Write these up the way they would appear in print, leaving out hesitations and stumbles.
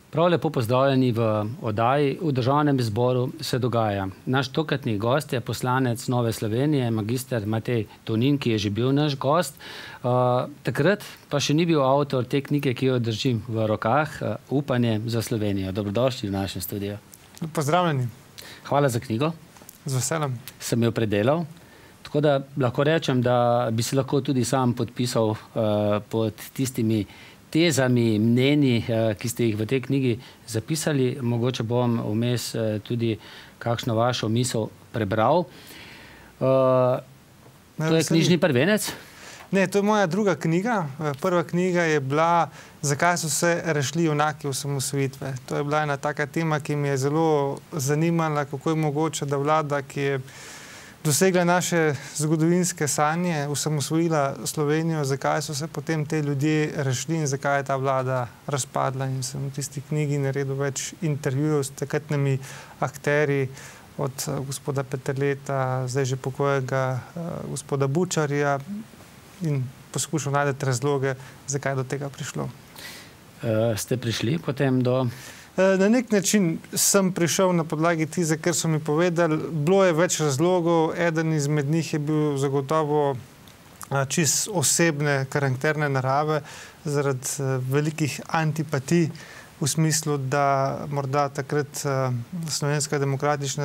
Prav lepo pozdravljeni v oddaji V državnem zboru se dogaja. Naš tokratni gost je poslanec Nove Slovenije, magister Matej Tonin, ki je že bil naš gost. Takrat pa še ni bil avtor te knjige, ki jo držim v rokah, Upanje za Slovenijo. Dobrodošli v našem studiu. Pozdravljeni. Hvala za knjigo. Z veseljem. Sem jo predelal. Tako da lahko rečem, da bi se lahko tudi sam podpisal pod tistimi tezami, mnenji, ki ste jih v tej knjigi zapisali. Mogoče bom vmes tudi kakšno vašo misel prebral. To je knjižni prvenec? Ne, to je moja druga knjiga. Prva knjiga je bila Zakaj so se razšli junaki osamosvojitve. To je bila ena taka tema, ki me je zelo zanimala, kako je mogoče, da vlada, ki je dosegla naše zgodovinske sanje, osamosvojila Slovenijo, zakaj so se potem te ljudje razšli in zakaj je ta vlada razpadla. In sem v tisti knjigi naredil več intervjujev s takratnimi akterji, od gospoda Peterleta, zdaj že pokojnega gospoda Bučarja, in poskušal najti razloge, zakaj je do tega prišlo. Ste prišli potem do... Na nek način sem prišel na podlagi tiste, kar so mi povedali. Bilo je več razlogov, eden izmed njih je bil zagotovo čist osebne, karakterne narave, zaradi velikih antipatij, v smislu, da morda takrat Slovenska demokratična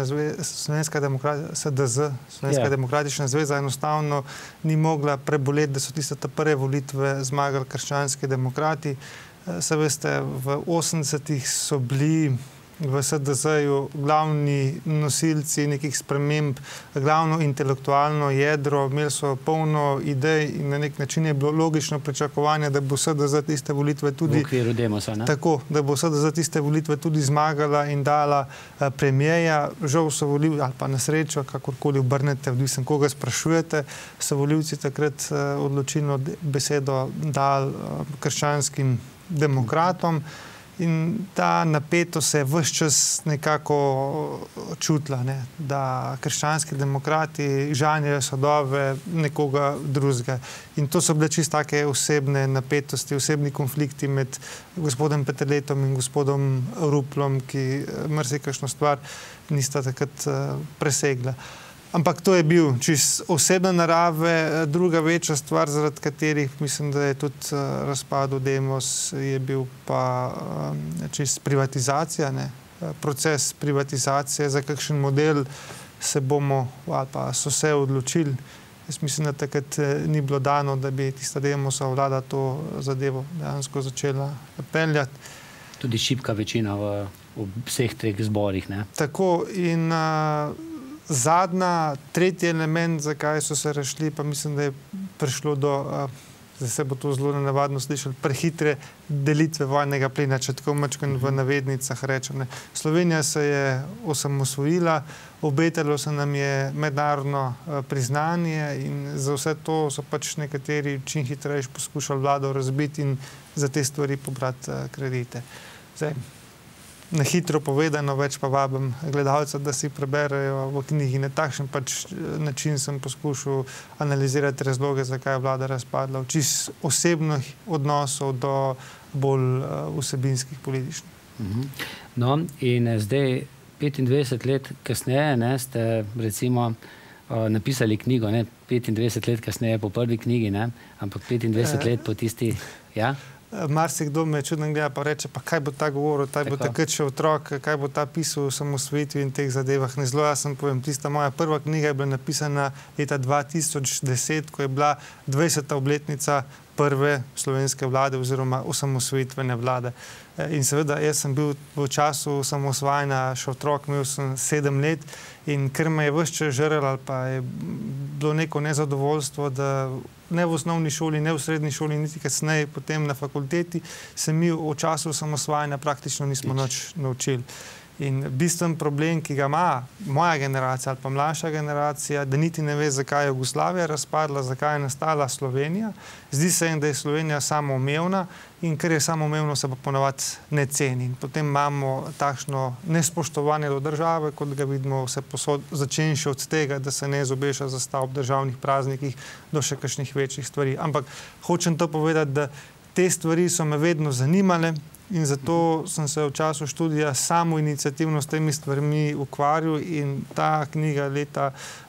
zveza enostavno ni mogla preboleti, da so tiste prve volitve zmagali krščanski demokrati. Se veste, v 80-ih so bili v SDZ-ju glavni nosilci nekih sprememb, glavno intelektualno jedro, imeli so polno idej in na nek način je bilo logično pričakovanje, da bo SDZ tiste volitve tudi... V okviru Demosa, ne? Tako, da bo SDZ tiste volitve tudi zmagala in dala premijeja. Žal so volivci, ali pa na srečo, kakorkoli obrnete, odvisno koga sprašujete, so volivci takrat odločilno besedo dali krščanskim demokratom in ta napetost se je ves čas nekako čutila, da krščanski demokrati žanjejo sadove nekoga drugega. In to so bile čisto take osebne napetosti, osebni konflikti med gospodom Peterletom in gospodom Ruplom, ki marsikakšno stvar nista takrat presegla. Ampak to je bil čist osebne narave. Druga večja stvar, zaradi katerih mislim, da je tudi razpadel Demos, je bil pa čist privatizacija, proces privatizacije, za kakšen model se bomo ali pa so se odločili. Jaz mislim, da takrat ni bilo dano, da bi tista Demosova vlada to zadevo dejansko začela peljati. Tudi šibka večina v vseh treh zborih, ne? Tako in tretji element, zakaj so se razšli, pa mislim, da je prišlo do, zdaj se bo to zelo nenavadno slišali, prehitre delitve vojnega plina, če tako mačkeno v navednicah rečem. Slovenija se je osamosvojila, obetalo se nam je mednarodno priznanje in za vse to so pač nekateri čim hitrejši poskušali vlado razbiti in za te stvari pobrati kredite. Zdaj, na hitro povedano, več pa vabim gledalca, da si preberejo v knjigi. Na takšen pač način sem poskušal analizirati razloge, zakaj je vlada razpadla, v čist osebnih odnosov do bolj vsebinskih političnih. No, in zdaj 25 let kasneje ste recimo napisali knjigo, 25 let kasneje po prvi knjigi, ampak 25 let po tisti, ja? Marsikdo me čudno gleda pa reče, pa kaj bo ta govoril, taj bo takrat še otrok, kaj bo ta pisal o osamosvojitvi in teh zadevah. Ne zelo jasno povem, tista moja prva knjiga je bila napisana leta 2010, ko je bila 20. obletnica prve slovenske vlade oziroma osamosvojitvene vlade. In seveda, jaz sem bil v času osamosvajanja še otrok, imel sem 7 let in ker me je ves čas žrel ali pa je bilo neko nezadovoljstvo, da ne v osnovni šoli, ne v srednji šoli, niti kasneje potem na fakulteti, se mi v času osamosvajanja praktično nismo nič naučili. In bistven problem, ki ga ima moja generacija ali pa mlajša generacija, da niti ne ve, zakaj je Jugoslavija razpadla, zakaj je nastala Slovenija. Zdi se jim, da je Slovenija samoumevna in ker je samoumevno, se pa ponavadi ne ceni. In potem imamo takšno nespoštovanje do države, kot ga vidimo vse posod, začenši od tega, da se ne izobeša zastav ob državnih praznikih do še kakšnih večjih stvari. Ampak hočem to povedati, da Te stvari so me vedno zanimale in zato sem se v času študija samo iniciativno s temi stvarmi ukvarjal in ta knjiga leta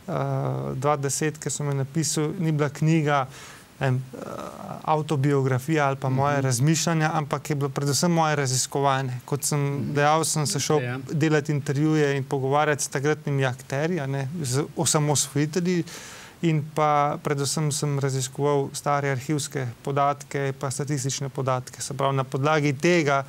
2010, ki sem jo napisal, ni bila knjiga avtobiografija ali pa moje razmišljanja, ampak je bilo predvsem moje raziskovanje. Kot sem dejal, sem se šel delati intervjuje in pogovarjati s takratnimi akterji, z osamosvojitelji, in pa predvsem sem raziskoval stare arhivske podatke pa statistične podatke. Se pravi, na podlagi tega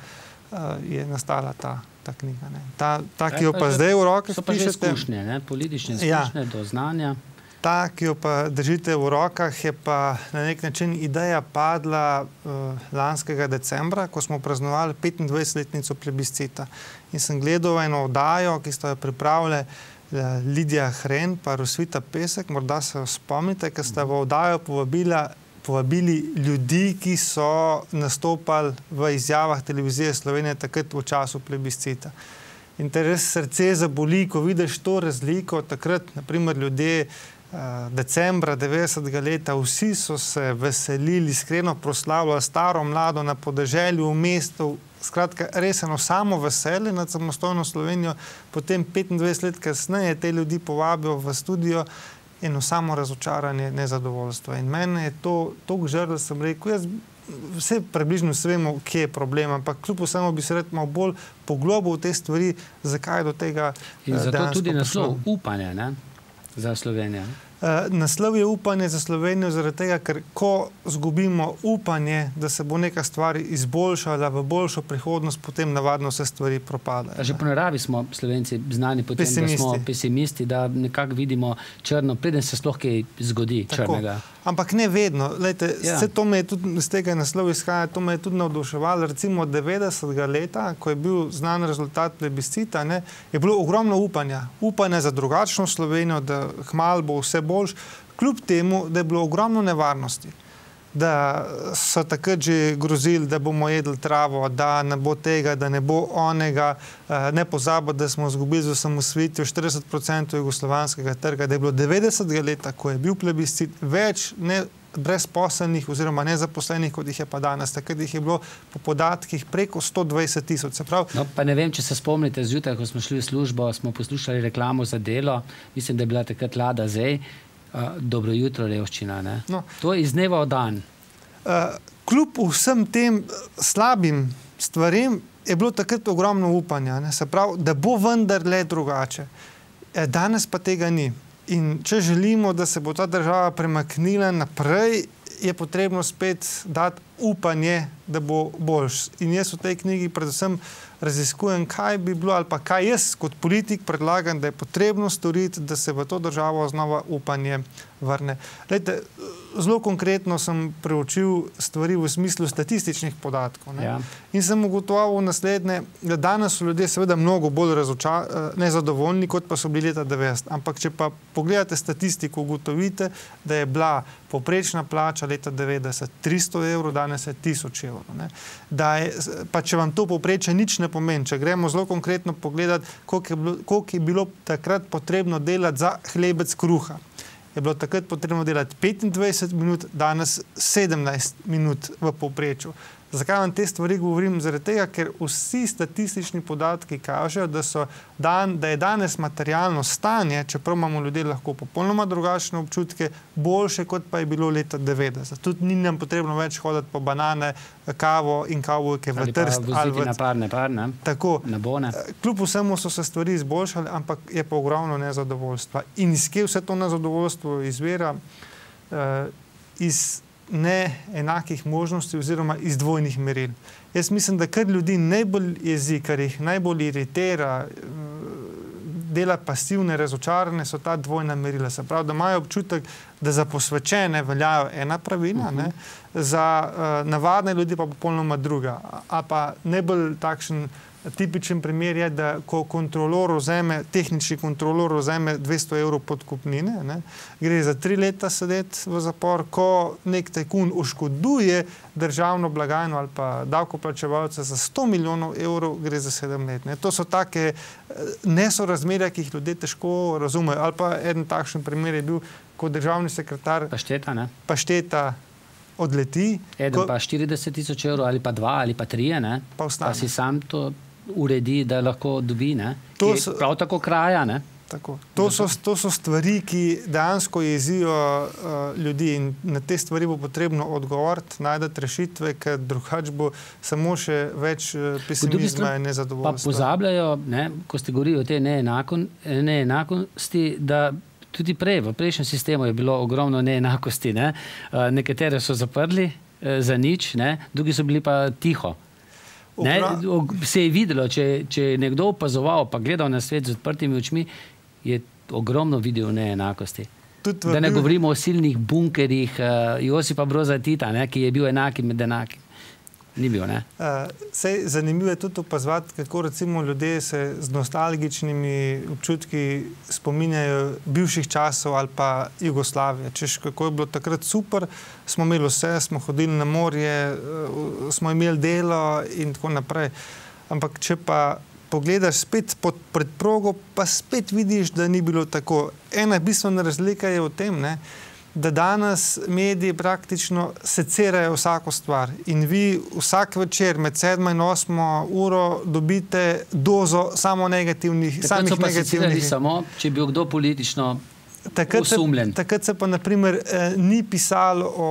je nastala ta knjiga. Ta, ki jo pa zdaj v rokah pišete... So pa že izkušnje, politične izkušnje, doznanja. Ta, ki jo pa držite v rokah, je pa na nek način ideja padla lanskega decembra, ko smo praznovali 25-letnico plebiscita. In sem gledal eno oddajo, ki sta jo pripravile Lidija Hren pa Rosvita Pesek, morda se jo spomnite, ker sta v oddajo povabili ljudi, ki so nastopali v izjavah televizije Slovenije takrat v času plebiscita. In te res srce zaboli, ko vidiš to razliko. Takrat, naprimer, ljudje decembra 90. leta, vsi so se veselili, iskreno proslavljali staro, mlado na podeželju, v mestu, skratka, res eno samo veselje nad samostojno Slovenijo. Potem 25 let kasneje te ljudi povabijo v studio, eno samo razočaranje, nezadovoljstvo. In mene je to toliko žal, da sem rekel, jaz vse približno vemo, kje je problem, ampak kljub vsemu bi se rad malo bolj poglobil v te stvari, zakaj do tega dejansko prišlo. In zato tudi naslov upanje, ne, za Slovenijo. Naslov je upanje za Slovenijo zaradi tega, ker ko zgubimo upanje, da se bo neka stvar izboljšala v boljšo prihodnost, potem navadno vse stvari propadajo. Že po naravi smo Slovenci znani potem, da smo pesimisti, da nekako vidimo črno, preden se sploh kaj zgodi črnega. Ampak ne vedno. Lejte, vse to me je tudi z tega naslova izhaja, to me je tudi navduševalo. Recimo od 90. leta, ko je bil znan rezultat plebiscita, je bilo ogromno upanja. Upanje za drugačno Slovenijo, da kmalu bo vse boljš, kljub temu, da je bilo ogromno nevarnosti. Da so takrat že grozili, da bomo jedli travo, da ne bo tega, da ne bo onega. Ne pozabiti, da smo izgubili z osamosvojitvijo 40% jugoslovanskega trga, da je bilo 90. leta, ko je bil plebiscit, več brezposelnih oziroma nezaposlenih, kot jih je pa danes. Takrat jih je bilo po podatkih preko 120 000. No, pa ne vem, če se spomnite, zjutraj, ko smo šli v službo, smo poslušali reklamo za Delo, mislim, da je bila takrat Lada Zej, dobro jutro, revščina. No. To je iz dneva v dan. Kljub vsem tem slabim stvarem je bilo takrat ogromno upanja. Se pravi, da bo vendarle drugače. Danes pa tega ni. In če želimo, da se bo ta država premaknila naprej, je potrebno spet dati upanje, da bo boljš. In jaz v tej knjigi predvsem raziskujem, kaj bi bilo ali pa kaj jaz kot politik predlagam, da je potrebno storiti, da se v to državo znova upanje vrne. Lejte, zelo konkretno sem preučil stvari v smislu statističnih podatkov. In sem ugotovil naslednje, da danes so ljudje seveda mnogo bolj nezadovoljni, kot pa so bili leta 90. Ampak če pa pogledate statistiko, ugotovite, da je bila povprečna plača leta 90 300 evrov, danes je 1000 evrov. Pa če vam to povprečje nič ne pomeni, če gremo zelo konkretno pogledati, koliko je bilo takrat potrebno delati za hlebec kruha. Je bilo takrat potrebno delati 25 minut, danes 17 minut v povprečju. Zakaj vam te stvari govorim? Zaradi tega, ker vsi statistični podatki kažejo, da je danes materialno stanje, čeprav imamo ljudje lahko popolnoma drugačne občutke, boljše, kot pa je bilo leta 90. Tudi ni nam potrebno več hoditi po banane, kavo in kavbojke v Trst. Ali pa voziti na par, tako. Na bone. Kljub vsemu so se stvari izboljšale, ampak je pa ogromno nezadovoljstva. In iz kje vse to nezadovoljstvo izvira? Iz neenakih možnosti oziroma iz dvojnih meril. Jaz mislim, da kar ljudi najbolj jezi, kar jih najbolj iritira, dela pasivne, razočarane, so ta dvojna merila. Se pravi, da imajo občutek, da za posvečene veljajo ena pravila, za navadne ljudi pa popolnoma druga. A pa najbolj takšen tipičen primer je, da ko tehnični kontrolor vzame 200 evrov podkupnine, gre za 3 leta sedeti v zapor, ko nek tajkun oškoduje državno blagajno ali pa davkoplačevalce za 100 milijonov evrov, gre za 7 let. To so take nesorazmerja, ki jih ljudje težko razumejo. Ali pa eden takšen primer je bil, ko državni sekretar Pašteta, odleti. Eden pa 40.000 evrov ali pa 2 ali pa 3, ne? Pa si sam to uredi, da lahko dobi, ne? Prav tako kraja, ne? Tako. To so stvari, ki dejansko jezijo ljudi in na te stvari bo potrebno odgovoriti, najdati rešitve, ker drugače bo samo še več pesimizma in nezadovoljstva. Pa pozabljajo, ne, ko ste govorili o tej neenakosti, da tudi v prejšnjem sistemu je bilo ogromno neenakosti, ne? Nekatere so zaprli za nič, ne? Drugi so bili pa tiho. Ne? Se je videlo, če je nekdo opazoval pa gledal na svet z odprtimi očmi, je ogromno videl neenakosti. Da ne govorimo o silnih bunkerjih Josipa Broza Tita, ne, ki je bil enaki med enakim. Ni bil, ne? Zanimivo je tudi opazovati, kako recimo ljudje se z nostalgičnimi občutki spominjajo bivših časov ali pa Jugoslavije. Češ, kako je bilo takrat super, smo imeli vse, smo hodili na morje, smo imeli delo in tako naprej. Ampak če pa pogledaš spet pod predprogo, pa spet vidiš, da ni bilo tako. Ena bistvena razlika je v tem, ne, da danes mediji praktično secirajo vsako stvar in vi vsak večer med 7 in 8 uro dobite dozo samo negativnih. Takrat so pa secirali samo, če bi bil kdo politično osumljen. Takrat se pa naprimer ni pisalo o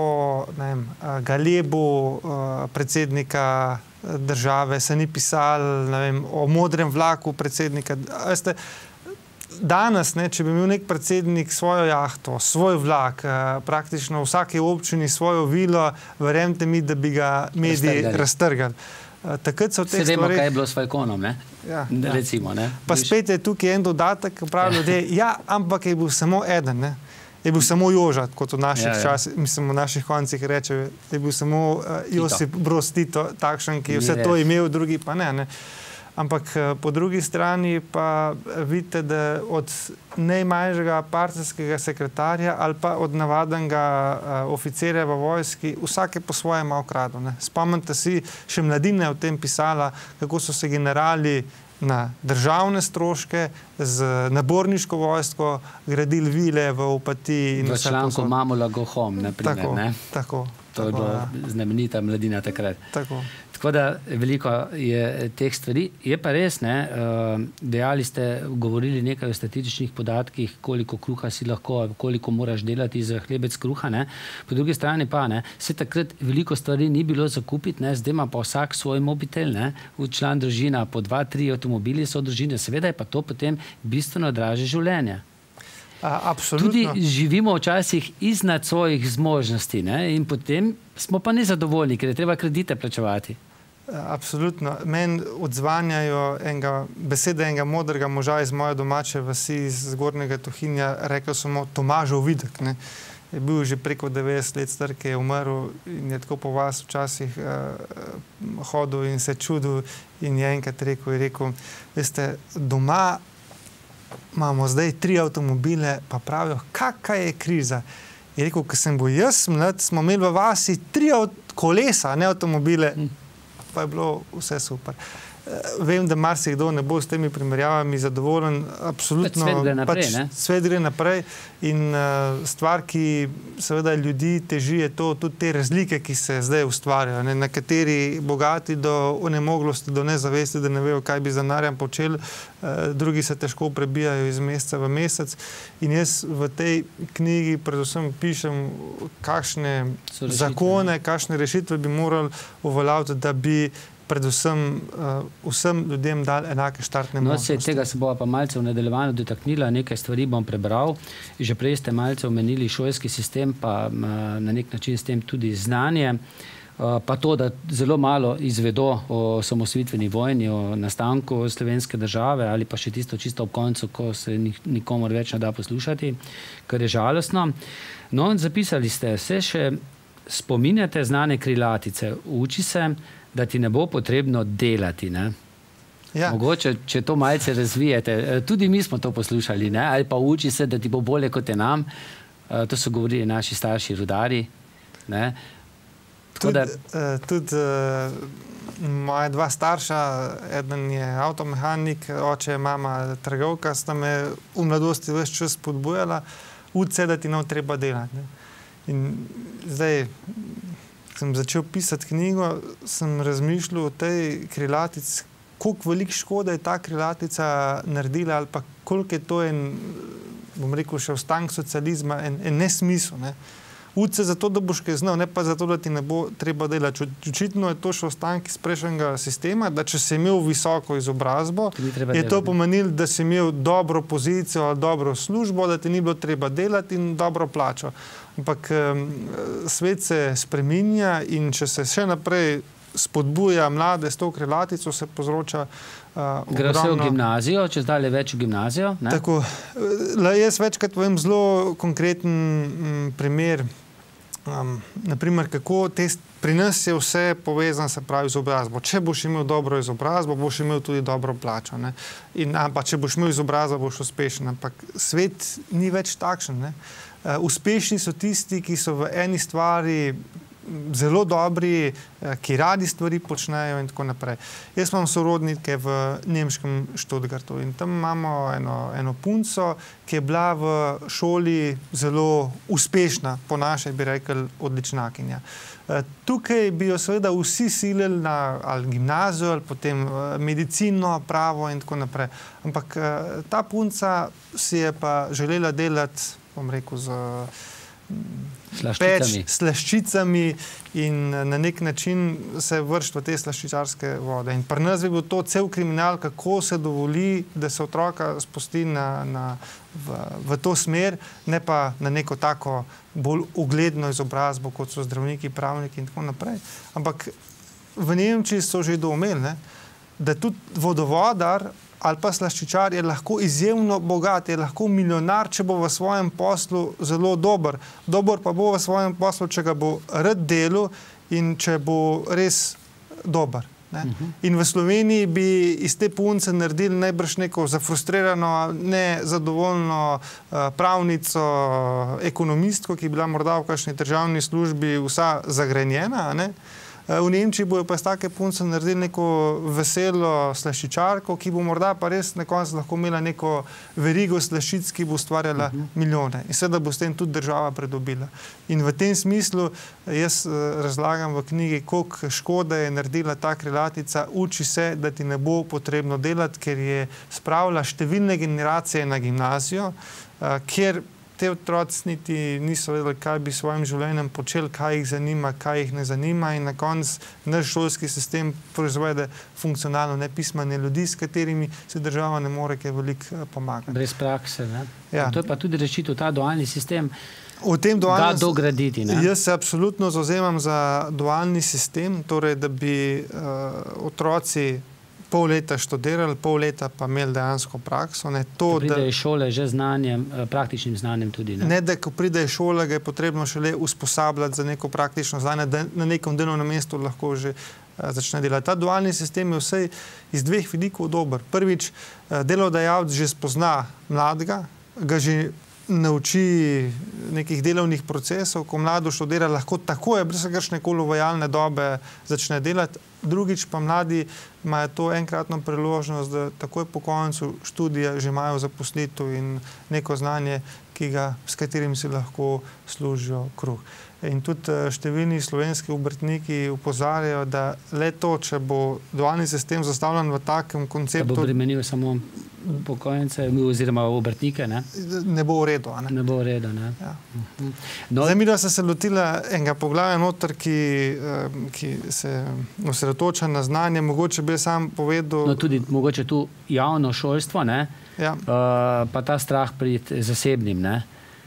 Galebu, predsednika države, se ni pisalo o modrem vlaku predsednika. Veste, danes, ne, če bi imel nek predsednik svojo jahto, svoj vlak, praktično v vsaki občini svojo vilo, verjemite mi, da bi ga mediji raztrgali. Takrat so te stvari... Se vemo, kaj je bilo s Falconom, ne? Ja. Recimo, ne? Pa spet je tukaj en dodatek, pravi ljudje, ja, ampak je bil samo eden, ne? Je bil samo Joža, kot v naših časih, mislim, v naših koncih reče, je bil samo Josip Broz Tito, takšen, ki je vse to imel, drugi pa ne, ne? Ampak po drugi strani pa vidite, da od najmanjšega partijskega sekretarja ali pa od navadnega oficirja v vojski, vsake po svoje malo kradu, ne? Spomnite si, še Mladina je o tem pisala, kako so se generali na državne stroške, z naborniško vojsko gradili vile v Opatiji. V članku Mamula Go Home, naprimer, ne? Tako. To je bila znamenita Mladina takrat. Tako da veliko je teh stvari. Je pa res, ne, dejali ste, govorili nekaj o statističnih podatkih, koliko kruha si lahko, koliko moraš delati za hlebec kruha, ne. Po drugi strani pa, ne, se takrat veliko stvari ni bilo zakupiti, ne, zdaj ima pa vsak svoj mobitel, ne, član družina, po 2-3 avtomobili so družine, seveda je pa to potem bistveno draže življenje. Absolutno. Tudi živimo včasih iznad svojih zmožnosti, ne, in potem smo pa nezadovoljni, ker je treba kredite plačevati. Absolutno. Meni odzvanjajo besede enega modrega moža iz moje domače vasi, iz Zgornjega Tuhinja, rekel so mu Tomažov videk, ne. Je bil že preko 90 let star, ki je umrl in je tako po vas včasih hodil in se čudil in je enkrat rekel, veste, doma imamo zdaj 3 avtomobile, pa pravijo, kakva je kriza. Je rekel, ko sem bil jaz mlad, smo imeli v vasi 3 kolesa, ne avtomobile, pa je bilo vse super. Vem, da marsikdo ne bo s temi primerjavami zadovoljen, absolutno. Svet gre naprej, ne? Svet gre naprej in stvar, ki seveda ljudi teži, je to tudi te razlike, ki se zdaj ustvarjajo, ne? Nekateri bogati do onemoglosti, do nezavesti, da ne vejo, kaj bi z denarjem počeli, drugi se težko prebijajo iz meseca v mesec in jaz v tej knjigi predvsem pišem, kakšne zakone, kakšne rešitve bi morali uveljaviti, da bi predvsem vsem ljudem dali enake štartne možnosti. Tega se bova pa malce v nadaljevanju dotaknila, nekaj stvari bom prebral. Že prej ste malce omenili šolski sistem, pa na nek način s tem tudi znanje, pa to, da zelo malo izvedo o osamosvojitveni vojni, o nastanku slovenske države ali pa še tisto čisto ob koncu, ko se nikomor več ne da poslušati, kar je žalostno. No, zapisali ste, se še spominjate znane krilatice, uči se, da ti ne bo potrebno delati, ne? Ja. Mogoče, če to malce razvijete, tudi mi smo to poslušali, ne? Ali pa uči se, da ti bo bolje kot je nam, to so govorili naši starši rudari, ne? Tudi moja 2 starša, eden je avtomehanik, oče je mama trgovka, sta me v mladosti ves čas spodbujala, uči se, da ti ne treba delati, ne? In zdaj sem začel pisati knjigo, sem razmišljal o tej krilatici, koliko veliko škode je ta krilatica naredila ali pa koliko je to bom rekel, še ostank socializma, en nesmisel. Ne. Uči se zato, da boš kaj znal, ne pa zato, da ti ne bo treba delati. Očitno je to še ostank iz prejšnjega sistema, da če si imel visoko izobrazbo, je to pomenilo, da si imel dobro pozicijo, dobro službo, da ti ni bilo treba delati in dobro plačo. Ampak svet se spreminja in če se še naprej spodbuja mlade s to krilatico, se povzroča ogromno... Gre vse v gimnazijo, če zdaj več v gimnazijo? Ne? Tako. Jaz večkrat povem zelo konkreten primer, naprimer, kako pri nas je vse povezano, se pravi, z izobrazbo. Če boš imel dobro izobrazbo, boš imel tudi dobro plačo. Ne? Pa če boš imel izobrazbo, boš uspešen. Ampak svet ni več takšen. Ne? Uspešni so tisti, ki so v eni stvari zelo dobri, ki radi stvari počnejo in tako naprej. Jaz imam sorodnike v nemškem Stuttgartu in tam imamo eno punco, ki je bila v šoli zelo uspešna, po naše bi rekli odličnakinja. Tukaj bi jo seveda vsi silili na ali gimnazijo ali potem medicino, pravo in tako naprej. Ampak ta punca si je pa želela delati, bom rekel, slaščicami in na nek način se vršiti v te slaščičarske vode. In pri nas bi bil to cel kriminal, kako se dovoli, da se otroka spusti v to smer, ne pa na neko tako bolj ugledno izobrazbo, kot so zdravniki, pravniki in tako naprej. Ampak v Nemčiji so že doumeli, da tudi vodovodar ali pa slaščičar je lahko izjemno bogat, je lahko milijonar, če bo v svojem poslu zelo dober. Dober pa bo v svojem poslu, če ga bo rad delal in če bo res dober. Ne? In v Sloveniji bi iz te punce naredili najbrž neko zafrustrirano, nezadovoljno pravnico, ekonomistko, ki je bila morda v kakšni državni službi vsa zagrenjena, ne? V Nemčiji bojo pa iz take punce naredili neko veselo slaščičarko, ki bo morda pa res na koncu lahko imela neko verigo slaščic, ki bo ustvarjala milijone. In seveda bo s tem tudi država pridobila. In v tem smislu jaz razlagam v knjigi, koliko škode je naredila ta krilatica. Uči se, da ti ne bo potrebno delati, ker je spravila številne generacije na gimnazijo, kjer te otroci niti niso vedeli, kaj bi s svojim življenjem počeli, kaj jih zanima, kaj jih ne zanima in na koncu naš šolski sistem proizvede funkcionalno nepismene ljudi, s katerimi se država ne more kaj veliko pomagati. Brez prakse, ne? Ja. To je pa tudi rešitev, ta dualni sistem da dograditi, ne? Jaz se absolutno zavzemam za dualni sistem, torej, da bi otroci pol leta študirali, pol leta pa imeli dejansko prakso. Da pridejo iz šole že znanjem, praktičnim znanjem tudi. Ne, da ko pridejo iz šole, ga je potrebno šele usposabljati za neko praktično znanje, da na nekem delovnem mestu lahko že začne delati. Ta dualni sistem je vsej iz dveh vidikov dober. Prvič, delodajalec že spozna mladega, ga že nauči nekih delovnih procesov, ko mlado študira, lahko tako je, brez kakšne koli uvajalne dobe začne delati. Drugič pa mladi imajo to enkratno priložnost, da takoj po koncu študija že imajo zaposlitev in neko znanje, s katerim si lahko služijo kruh. In tudi številni slovenski obrtniki opozarjajo, da le to, če bo dualni sistem zastavljen v takem konceptu... Da bo bremenil samo pokojnice oziroma obrtnike, ne? Ne bo v redu, ne? Ne bo v redu, ne? Ja. Zdaj mi, da se lotila enega poglavja noter, ki se osredotoča na znanje, mogoče bi sam povedal... No tudi mogoče tu javno šolstvo, ne? Ja. Pa ta strah pred zasebnim, ne?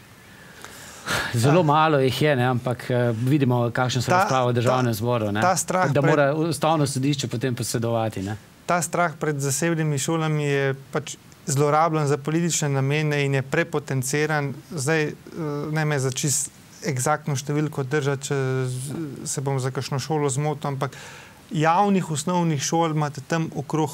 Zelo malo jih je, ne? Ampak vidimo, kakšne so razprave v državnem zboru, ne? Da mora ustavno sodišče potem posredovati, ne? Ta strah pred zasebnimi šolami je pač zlorabljen za politične namene in je prepotenciran. Zdaj ne me za čist eksaktno številko držati, če se bom za kakšno šolo zmotil, ampak javnih osnovnih šol imate tam okrog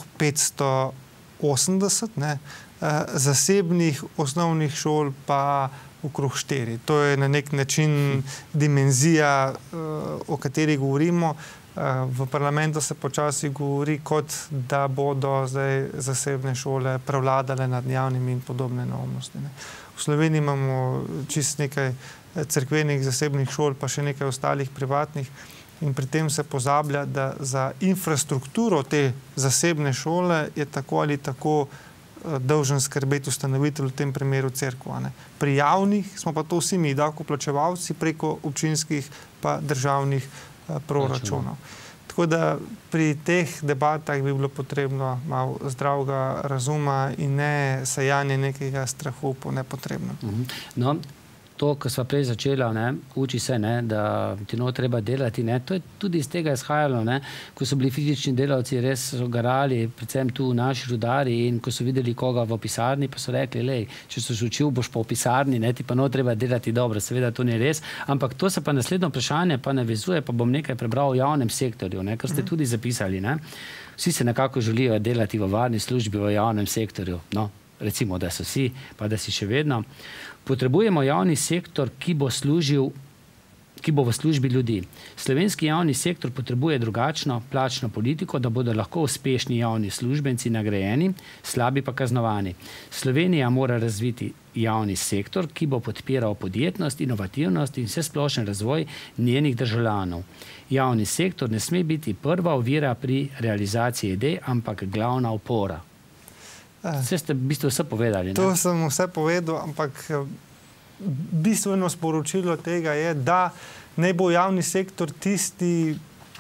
580, ne? Zasebnih osnovnih šol pa okrog 4. To je na nek način dimenzija, o kateri govorimo. V parlamentu se počasi govori, kot da bodo zdaj zasebne šole prevladale nad javnimi in podobne neumnosti. V Sloveniji imamo čist nekaj cerkvenih zasebnih šol, pa še nekaj ostalih privatnih. In pri tem se pozablja, da za infrastrukturo te zasebne šole je tako ali tako dolžen skrbeti ustanovitelj, v tem primeru cerkva. Pri javnih smo pa to vsi mi, davkoplačevalci, preko občinskih pa državnih proračunov. Tako da pri teh debatah bi bilo potrebno malo zdravega razuma in ne sajanje nekega strahu po nepotrebnem. No, to, ko sva prej začela, uči se, da ti treba delati, to je tudi iz tega izhajalo, ko so bili fizični delavci res garali, predvsem tu naši rudari, in ko so videli koga v pisarni, pa so rekli, lej, če so se učil, boš pa v pisarni, ti pa treba delati dobro. Seveda to ni res, ampak to se pa naslednjo vprašanje pa navezuje, pa bom nekaj prebral v javnem sektorju, kar ste tudi zapisali. Vsi se nekako želijo delati v varni službi v javnem sektorju. No, recimo, da so vsi, pa da si še vedno. Potrebujemo javni sektor, ki bo v službi ljudi. Slovenski javni sektor potrebuje drugačno plačno politiko, da bodo lahko uspešni javni službenci nagrajeni, slabi pa kaznovani. Slovenija mora razviti javni sektor, ki bo podpiral podjetnost, inovativnost in vsesplošen razvoj njenih državljanov. Javni sektor ne sme biti prva ovira pri realizaciji idej, ampak glavna opora. Vse ste v bistvu vse povedali. To sem vse povedal, ampak bistveno sporočilo tega je, da naj bo javni sektor tisti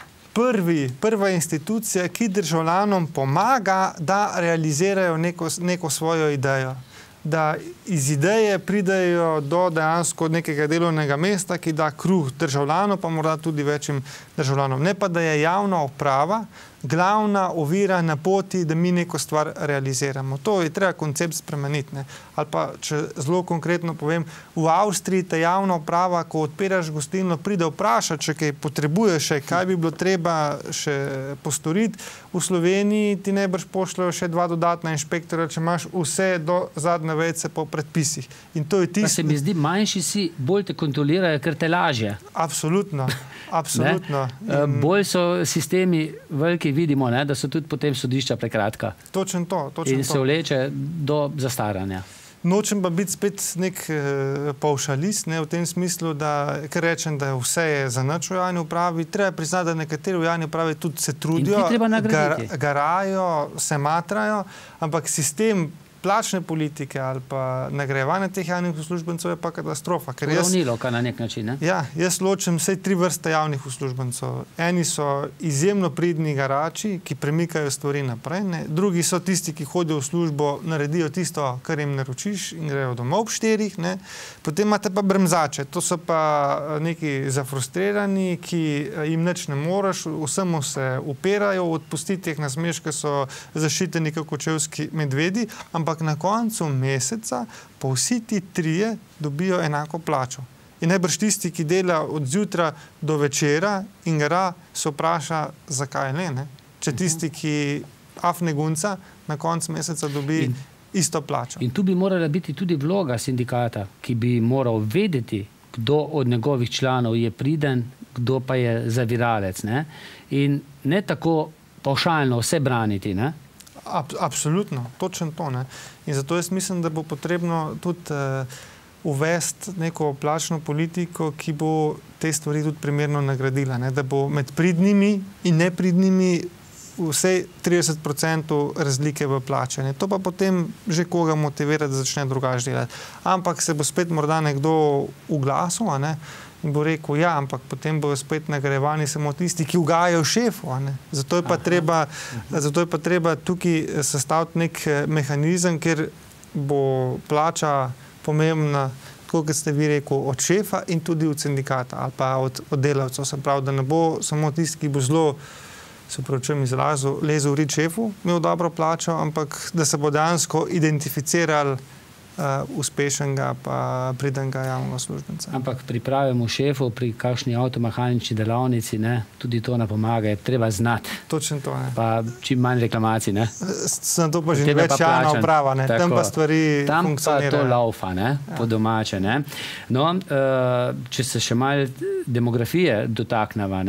prva institucija, ki državljanom pomaga, da realizirajo neko svojo idejo. Da iz ideje pridejo do dejansko nekega delovnega mesta, ki da kruh državljanov, pa morda tudi večjim državljanom. Ne pa, da je javna uprava glavna ovira na poti, da mi neko stvar realiziramo. To je treba koncept spremeniti. Ali pa, če zelo konkretno povem, v Avstriji ta javna uprava, ko odpiraš gostilno, pride vprašati, če kaj potrebuješ, kaj bi bilo treba še postoriti. V Sloveniji ti najbrž pošljajo še 2 dodatna inšpektorja, če imaš vse do zadnje vejice po predpisih. In to je tisto. Pa se mi zdi, manjši si, bolj te kontrolirajo, ker te lažje. Absolutno. Absolutno. Bolj so sistemi veliki, vidimo, da so tudi potem sodišča prekratka. Točno to. In se vleče do zastaranja. Nočem pa biti spet nek pavšalist, v tem smislu, da ker rečem, da vse je za nič v javni upravi, treba priznati, da nekateri v javni upravi tudi se trudijo, garajo, se matrajo, ampak sistem plačne politike ali pa nagrajevanje teh javnih uslužbencev je pa katastrofa. Uravnilovka na nek način, Ja, jaz ločim vsaj 3 vrste javnih uslužbencev. Eni so izjemno pridni garači, ki premikajo stvari naprej. Drugi so tisti, ki hodijo v službo, naredijo tisto, kar jim naročiš in grejo domov ob 4. Potem imate pa bremzače. To so pa neki zafrustrirani, ki jim nič ne moreš, vsemu se upirajo, odpustiti jih na smeške so zaščiteni kot kočevski medvedi, ampak na koncu meseca pa vsi ti 3 dobijo enako plačo. In najbrž tisti, ki dela od zjutra do večera in gara, se vpraša, zakaj ne. Če tisti, ki afne gunca, na koncu meseca dobi isto plačo. In tu bi morala biti tudi vloga sindikata, ki bi moral vedeti, kdo od njegovih članov je priden, kdo pa je zaviralec. In ne tako pavšalno vse braniti, Absolutno, točno to. In zato jaz mislim, da bo potrebno tudi uvesti neko plačno politiko, ki bo te stvari tudi primerno nagradila. Da bo med pridnimi in nepridnimi vsej 30% razlike v plače. To pa potem že koga motivira, da začne drugače delati. Ampak se bo spet morda nekdo uglasil, in bo rekel, ja, ampak potem bojo spet nagrajevani samo tisti, ki ugajajo šefu. Zato je pa treba tukaj sestaviti nek mehanizem, kjer bo plača pomembna, tako kot ste vi rekel, od šefa in tudi od sindikata ali pa od delavcev. Se pravi, da ne bo samo tisti, ki bo zelo, se pravčem izrazu, lezel v rit šefu, imel dobro plačo, ampak da se bo dejansko identificiral uspešnega pa pridenega javnega službenca. Ampak pripravimo šefov pri kakšni avtomehanični delavnici, tudi to ne pomaga, je treba znati. Točno to, Pa čim manj reklamacij, Sem to pa že več javna uprava, tam pa stvari funkcionirajo. Tam pa to laufa, po domače, No, če se še malo demografije dotakneva,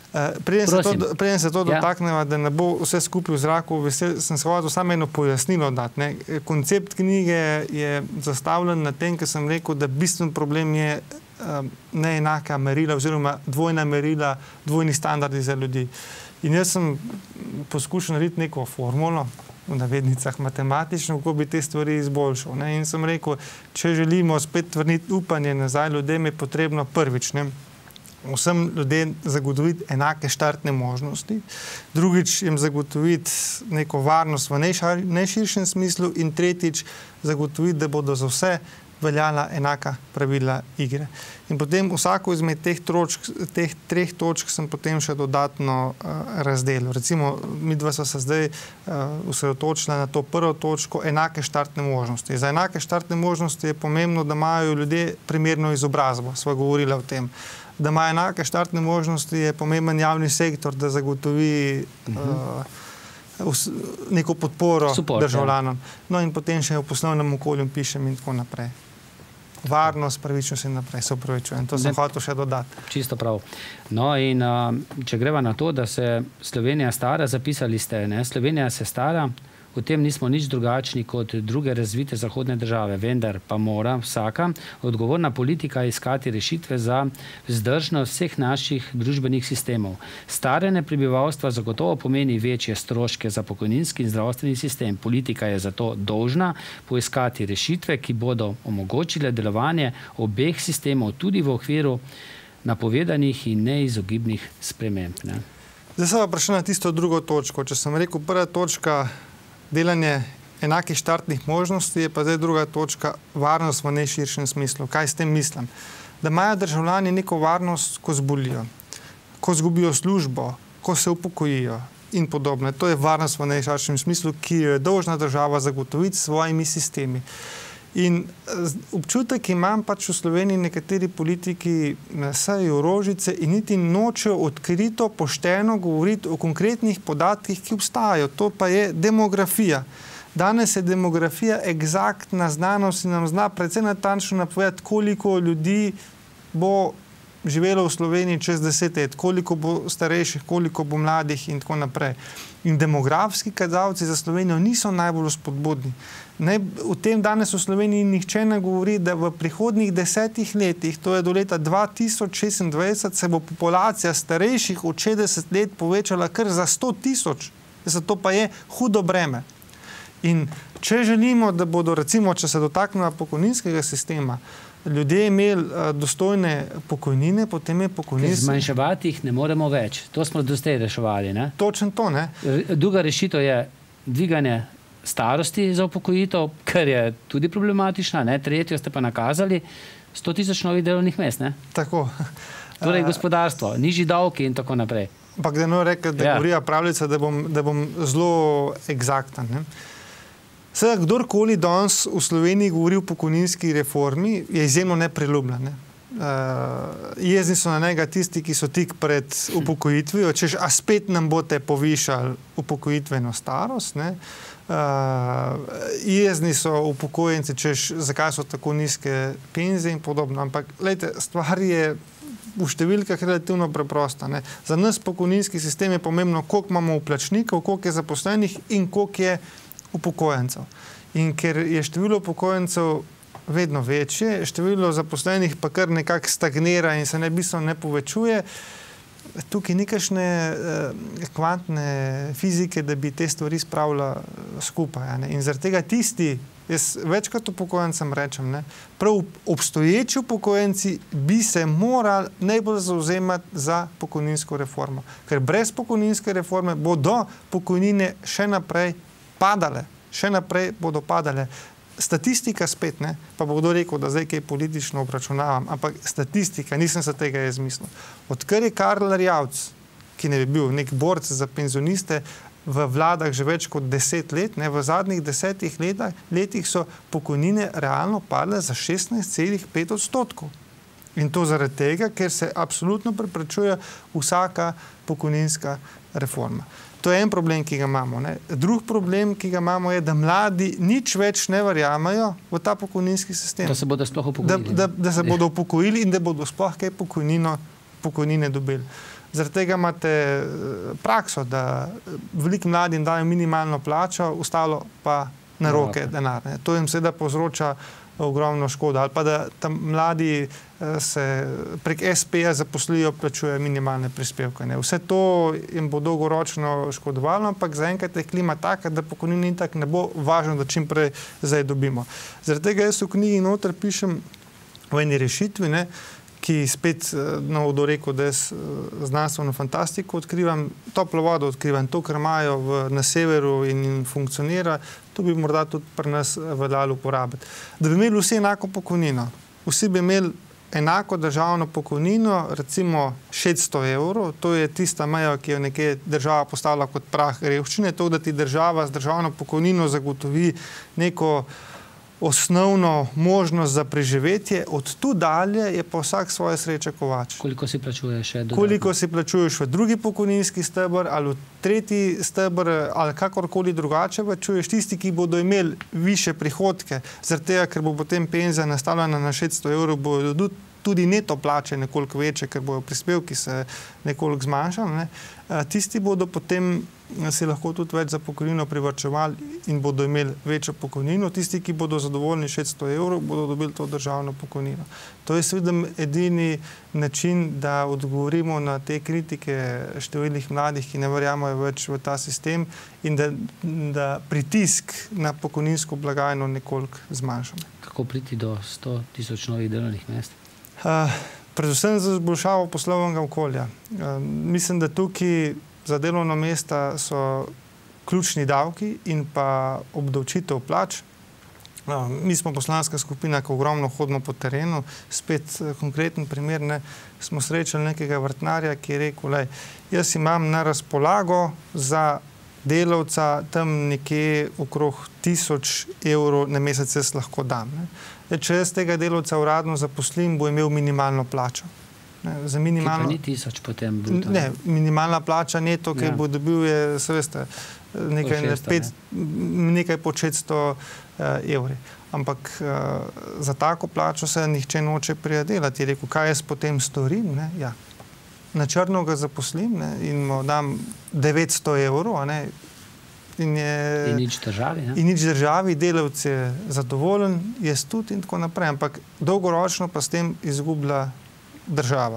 Preden se to dotakneva, da ne bo vse skupaj v zraku, sem se hotel samo eno pojasnilo dati. Koncept knjige je zastavljen na tem, ker sem rekel, da bistven problem je neenaka merila oziroma dvojna merila, dvojni standardi za ljudi. In jaz sem poskušal narediti neko formulo, v navednicah matematično, kako bi te stvari izboljšal. Ne? In sem rekel, če želimo spet vrniti upanje nazaj ljudem, je potrebno prvič, ne, vsem ljudem zagotoviti enake štartne možnosti, drugič jim zagotoviti neko varnost v najširšem smislu in tretjič zagotoviti, da bodo za vse veljala enaka pravila igre. In potem vsako izmed teh treh točk sem potem še dodatno razdelil. Recimo, midva sva se zdaj osredotočila na to prvo točko, enake štartne možnosti. Za enake štartne možnosti je pomembno, da imajo ljudje primerno izobrazbo, sva govorila o tem. Da imajo enake štartne možnosti, je pomemben javni sektor, da zagotovi neko podporo državljanom. No in potem še v poslovnem okolju pišem in tako naprej. Varnost, pravičnost in naprej, se upravičujem. To sem hotel še dodati. Čisto prav. No in če greva na to, da se Slovenija stara, zapisali ste, ne? Slovenija se stara, v tem nismo nič drugačni kot druge razvite zahodne države, vendar pa mora vsaka odgovorna politika iskati rešitve za vzdržnost vseh naših družbenih sistemov. Staranje prebivalstva zagotovo pomeni večje stroške za pokojninski in zdravstveni sistem. Politika je zato dolžna poiskati rešitve, ki bodo omogočile delovanje obeh sistemov tudi v okviru napovedanih in neizogibnih sprememb. Ne? Zdaj se pa prišel na tisto drugo točko. Če sem rekel, prva točka delanje enakih štartnih možnosti, je pa zdaj druga točka varnost v najširšem smislu. Kaj s tem mislim? Da imajo državljani neko varnost, ko zbolijo, ko zgubijo službo, ko se upokojijo in podobno. To je varnost v najširšem smislu, ki jo je dolžna država zagotoviti s svojimi sistemi. In občutek imam pač v Sloveniji nekateri politiki nasajajo rožice in niti nočejo odkrito, pošteno govoriti o konkretnih podatkih, ki obstajajo. To pa je demografija. Danes je demografija eksaktna znanost in nam zna precej natančno napovedati, koliko ljudi bo živelo v Sloveniji čez 10 let, koliko bo starejših, koliko bo mladih in tako naprej. In demografski kazalci za Slovenijo niso najbolj spodbudni. V tem danes v Sloveniji nihče ne govori, da v prihodnjih 10 letih, to je do leta 2026, se bo populacija starejših od 60 let povečala kar za 100 000. Zato pa je hudo breme. In če želimo, da bodo, recimo, če se dotaknemo pokojninskega sistema, ljudje imeli dostojne pokojnine, potem je pokojninski... Zmanjševati jih ne moremo več. To smo doslej reševali, ne? Točno to, ne? Druga rešitev je dviganje starosti za upokojitev, kar je tudi problematična, ne? Tretjo ste pa nakazali 100 000 novih delovnih mest, ne? Tako. Torej gospodarstvo, nižji davki in tako naprej. Ampak da ne rekel, da govorija pravljica, da bom zelo eksakten, ne? Seveda, kdorkoli danes v Sloveniji govori o pokojninski reformi, je izjemno nepriljubljen. Jezni so na njega tisti, ki so tik pred upokojitvijo, češ, a spet nam boste povišali upokojitveno starost, ne? Jezni so upokojenci, češ, zakaj so tako nizke penzije in podobno. Ampak, glejte, stvar je v številkah relativno preprosta, ne? Za nas pokojninski sistem je pomembno, koliko imamo vplačnikov, koliko je zaposlenih in koliko je upokojencev. In ker je število upokojencev vedno večje, število zaposlenih pa kar nekako stagnira in se bistveno ne povečuje, tukaj ni kakšne kvantne fizike, da bi te stvari spravila skupaj. Ne? In zaradi tega tisti, jaz večkrat upokojencem rečem, ne, prav obstoječi upokojenci bi se morali najbolj zavzemati za pokojninsko reformo. Ker brez pokojninske reforme bodo pokojnine še naprej padale, še naprej bodo padale. Statistika spet, ne, pa bo kdo rekel, da zdaj kaj politično obračunavam, ampak statistika, nisem se tega izmislil. Odkar je Karl Erjavec, ki ne bi bil nek borec za penzioniste, v vladah že več kot 10 let, ne, v zadnjih 10 letih so pokojnine realno padle za 16,5%. In to zaradi tega, ker se absolutno preprečuje vsaka pokojninska reforma. To je en problem, ki ga imamo. Ne. Drug problem, ki ga imamo, je, da mladi nič več ne verjamajo v ta pokojninski sistem. Da se bodo sploh upokojili. Da se bodo upokojili in da bodo sploh kaj pokojnine dobili. Zaradi tega imate prakso, da veliko mladim dajo minimalno plačo, ostalo pa na roke denar. Ne. To jim seveda povzroča ogromno škodo. Ali pa da tam mladi se prek SP-ja zaposlijo, plačujejo minimalne prispevke. Vse to jim bo dolgoročno škodovalo, ampak zaenkrat je klima taka, da pokojnine itak ne bo važno, da čim prej zdaj dobimo. Zaradi tega jaz v knjigi noter pišem v eni rešitvi, ki spet bodo rekel, da jaz znanstveno fantastiko odkrivam, toplo vodo odkrivam, to, kar imajo na severu in funkcionira, to bi morda tudi pri nas veljalo uporabiti. Da bi imeli vsi enako pokojnino. Vsi bi imeli enako državno pokojnino, recimo 600 evrov, to je tista meja, ki jo nekje država postavlja kot prah revščine, to, da ti država z državno pokojnino zagotovi neko osnovno možnost za preživetje, od tu dalje je pa vsak svoje sreče kovač. Koliko si plačuješ še dodatno? Koliko si plačuješ v drugi pokojninski steber ali v tretji steber ali kakorkoli drugače plačuješ, tisti, ki bodo imeli više prihodke, zaradi tega, ker bo potem penzija nastavljena na 600 evrov, bodo tudi neto plače nekoliko večje, ker bodo prispevki se nekoliko zmanjšali. Tisti bodo potem si lahko tudi več za pokojnino privarčevali in bodo imeli večjo pokojnino. Tisti, ki bodo zadovoljni 600 evrov, bodo dobili to državno pokojnino. To je seveda edini način, da odgovorimo na te kritike številnih mladih, ki ne verjamajo več v ta sistem in da pritisk na pokojninsko blagajno nekoliko zmanjšamo. Kako priti do 100 000 novih delovnih mest? Predvsem za izboljšavo poslovnega okolja. Mislim, da tukaj za delovna mesta so ključni davki in pa obdavčitev plač. Mi smo poslanska skupina, ki ogromno hodimo po terenu. Spet konkreten primer, smo srečali nekega vrtnarja, ki je rekel, jaz imam na razpolago za delavca tam nekje okrog 1000 evrov na mesec jaz lahko dam. Če jaz tega delavca uradno zaposlim, bo imel minimalno plačo. Za minimalno... Ki pa ni 1000 potem bruto. Ne, minimalna plača neto, ki bo dobil je, veste, nekaj po 600 evri. Ampak za tako plačo se nihče noče prijadelati. Je rekel, kaj jaz potem storim? Ja. Na črno ga zaposlim in mu dam 900 evrov. In nič državi. In nič državi, delavec je zadovoljen, jaz tudi in tako naprej. Ampak dolgoročno pa s tem izgublja država.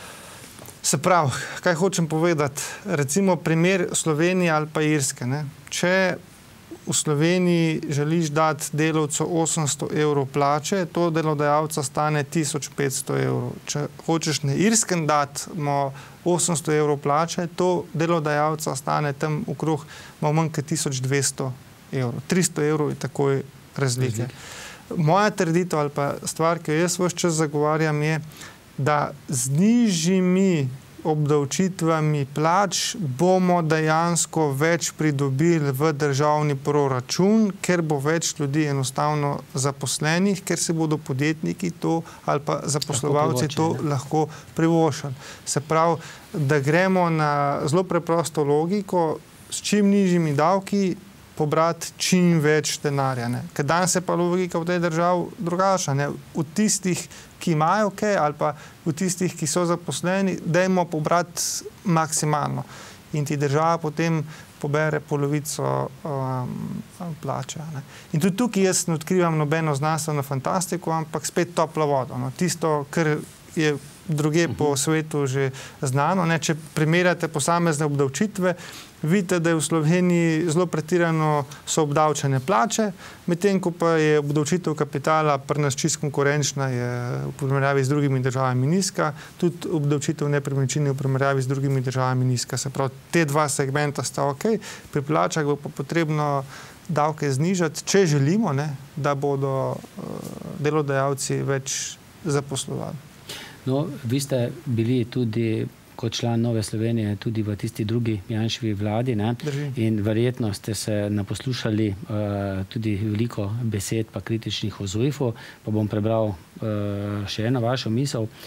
Se pravi, kaj hočem povedati? Recimo primer Slovenije ali pa Irske. Če v Sloveniji želiš dati delavcu 800 evrov plače, to delodajalca stane 1500 evrov. Če hočeš na Irskem dati 800 evrov plače, to delodajalca stane tam okrog malo manj kot 1200 evrov. 300 evrov je takoj razlike. Moja trditev ali pa stvar, ki jo jaz ves čas zagovarjam, je, da z nižjimi obdavčitvami plač bomo dejansko več pridobili v državni proračun, ker bo več ljudi enostavno zaposlenih, ker se bodo podjetniki to ali pa zaposlovalci to lahko privoščili. Se pravi, da gremo na zelo preprosto logiko, s čim nižjimi davki pobrati čim več denarja. Ker danes je pa logika v tej državi drugačna. V tistih, ki imajo kaj, ali pa v tistih, ki so zaposleni, dajmo pobrati maksimalno. In ti država potem pobere polovico plače. In tudi tukaj jaz ne odkrivam nobeno znanstveno fantastiko, ampak spet toplo vodo. Tisto, kar je druge po svetu že znano. Če primerjate posamezne obdavčitve, vidite, da je v Sloveniji zelo pretirano so obdavčene plače, medtem ko pa je obdavčitev kapitala pri nas čisto konkurenčna, je v primerjavi z drugimi državami nizka, tudi obdavčitev nepremičnin v primerjavi z drugimi državami nizka. Se pravi, te dva segmenta sta ok, pri plačah bo pa potrebno davke znižati, če želimo, da bodo delodajalci več zaposlovali. No, vi ste bili tudi kot član Nove Slovenije tudi v tisti drugi Janševi vladi, in verjetno ste se naposlušali tudi veliko besed pa kritičnih o ZUJF-u, pa bom prebral še eno vašo misel.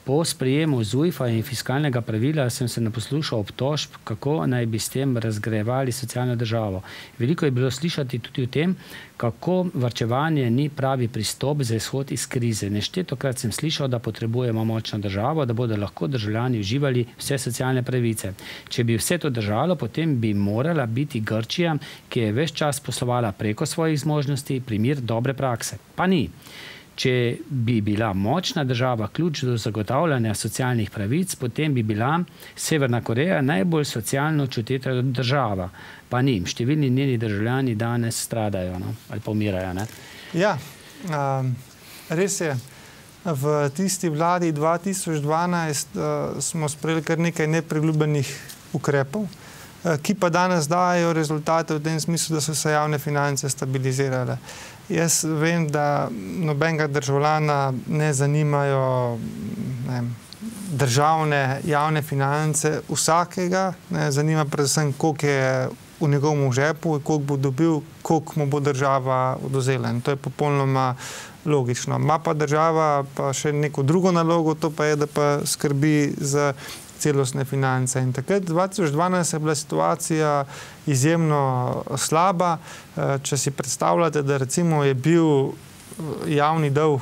Po sprejemu ZUJF-a in fiskalnega pravila sem se naposlušal obtožb, kako naj bi s tem razgrajevali socialno državo. Veliko je bilo slišati tudi o tem, kako varčevanje ni pravi pristop za izhod iz krize. Neštetokrat sem slišal, da potrebujemo močno državo, da bodo lahko državljani uživali vse socialne pravice. Če bi vse to držalo, potem bi morala biti Grčija, ki je ves čas poslovala preko svojih zmožnosti, primer dobre prakse. Pa ni. Če bi bila močna država ključ do zagotavljanja socialnih pravic, potem bi bila Severna Koreja najbolj socialno čutita država. Pa ni. Številni njeni državljani danes stradajo, no? Ali pa umirajo. Ne? Ja, res je. V tisti vladi 2012 smo sprejeli kar nekaj nepriljubljenih ukrepov, ki pa danes dajo rezultate v tem smislu, da so se javne finance stabilizirale. Jaz vem, da nobenega državljana ne zanimajo državne javne finance vsakega, zanima predvsem, koliko je v njegovem žepu, koliko bo dobil, koliko mu bo država odvzela. In to je popolnoma logično. Ima pa država pa še neko drugo nalogo, to pa je, da pa skrbi za celostne finance. In takrat 2012 je bila situacija izjemno slaba. Če si predstavljate, da recimo je bil javni dolg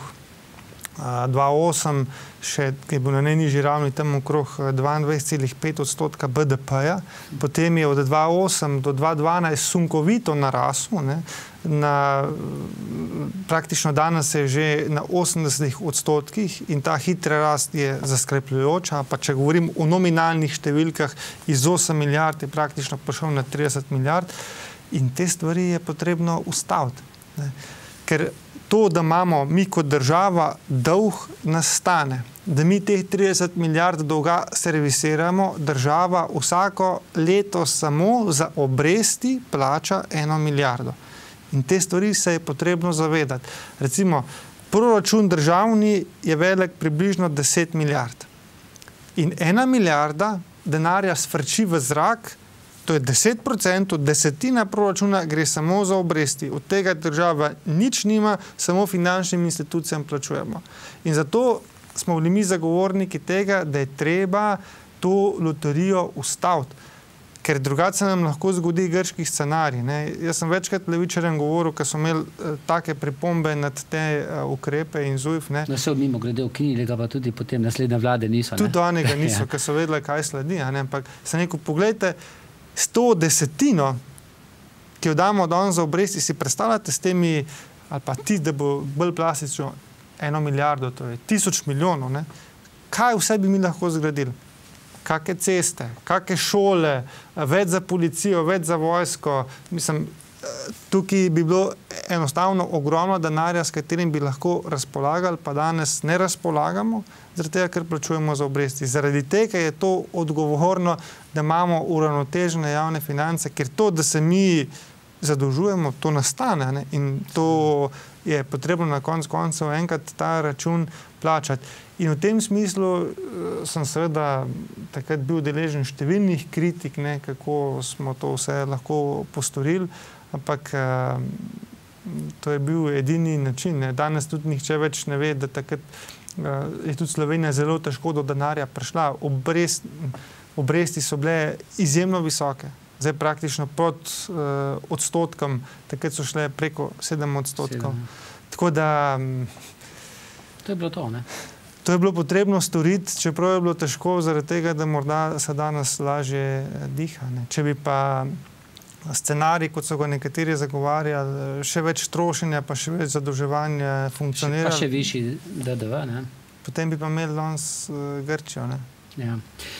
2008, še, ki je bil na najnižji ravni tam okrog 22,5% BDP-ja, potem je od 2008 do 2012 sunkovito narasel, praktično danes je že na 80% in ta hitra rast je zaskrbljujoča, pa če govorim o nominalnih številkah, iz 8 milijard je praktično prišel na 30 milijard in te stvari je potrebno ustaviti. Ker to, da imamo mi kot država dolg, nas stane. Da mi teh 30 milijard dolga servisiramo, država vsako leto samo za obresti plača 1 milijardo. In te stvari se je potrebno zavedati. Recimo, proračun državni je velik približno 10 milijard. In 1 milijarda denarja sfrči v zrak, to je 10%, desetina proračuna gre samo za obresti. Od tega država nič nima, samo finančnim institucijam plačujemo. In zato smo bili mi zagovorniki tega, da je treba to loterijo ustaviti. Ker drugače se nam lahko zgodi grški scenarij. Jaz sem večkrat levičarjem govoril, ker so imeli take pripombe nad te ukrepe in ZUJF. No, se mimo grede ukinili ga pa tudi potem naslednje vlade niso. Tudi oni ga niso, ker so vedeli, kaj sledi. Ampak sem rekel, poglejte, 110, ki jo damo danes za obresti, si predstavljate s temi, ali pa ti, da bo bolj plastično 1 milijardo, to je 1000 milijonov. Kaj vse bi mi lahko zgradili? Kakšne ceste, kakšne šole, več za policijo, več za vojsko. Mislim, tukaj bi bilo enostavno ogromno denarja, s katerim bi lahko razpolagali, pa danes ne razpolagamo, zaradi tega, ker plačujemo za obresti. Zaradi tega je to odgovorno, da imamo uravnotežene javne finance, ker to, da se mi zadolžujemo, to nastane, in to je potrebno na koncu enkrat ta račun plačati. In v tem smislu sem seveda takrat bil deležen številnih kritik, kako smo to vse lahko postorili, ampak to je bil edini način. Danes tudi nihče več ne ve, da takrat je tudi Slovenija zelo težko do denarja prišla. Obresti so bile izjemno visoke. Zdaj praktično pod odstotkom, takrat so šle preko 7%. Tako da... To je bilo to, ne? To je bilo potrebno storiti, čeprav je bilo težko zaradi tega, da morda se danes lažje diha. Če bi pa scenarij, kot so ga nekateri zagovarjali, še več trošenja, pa še več zadolževanja funkcionirali. Pa še višji DDV, ne? Potem bi pa imeli danes Grčijo, ne? Ja.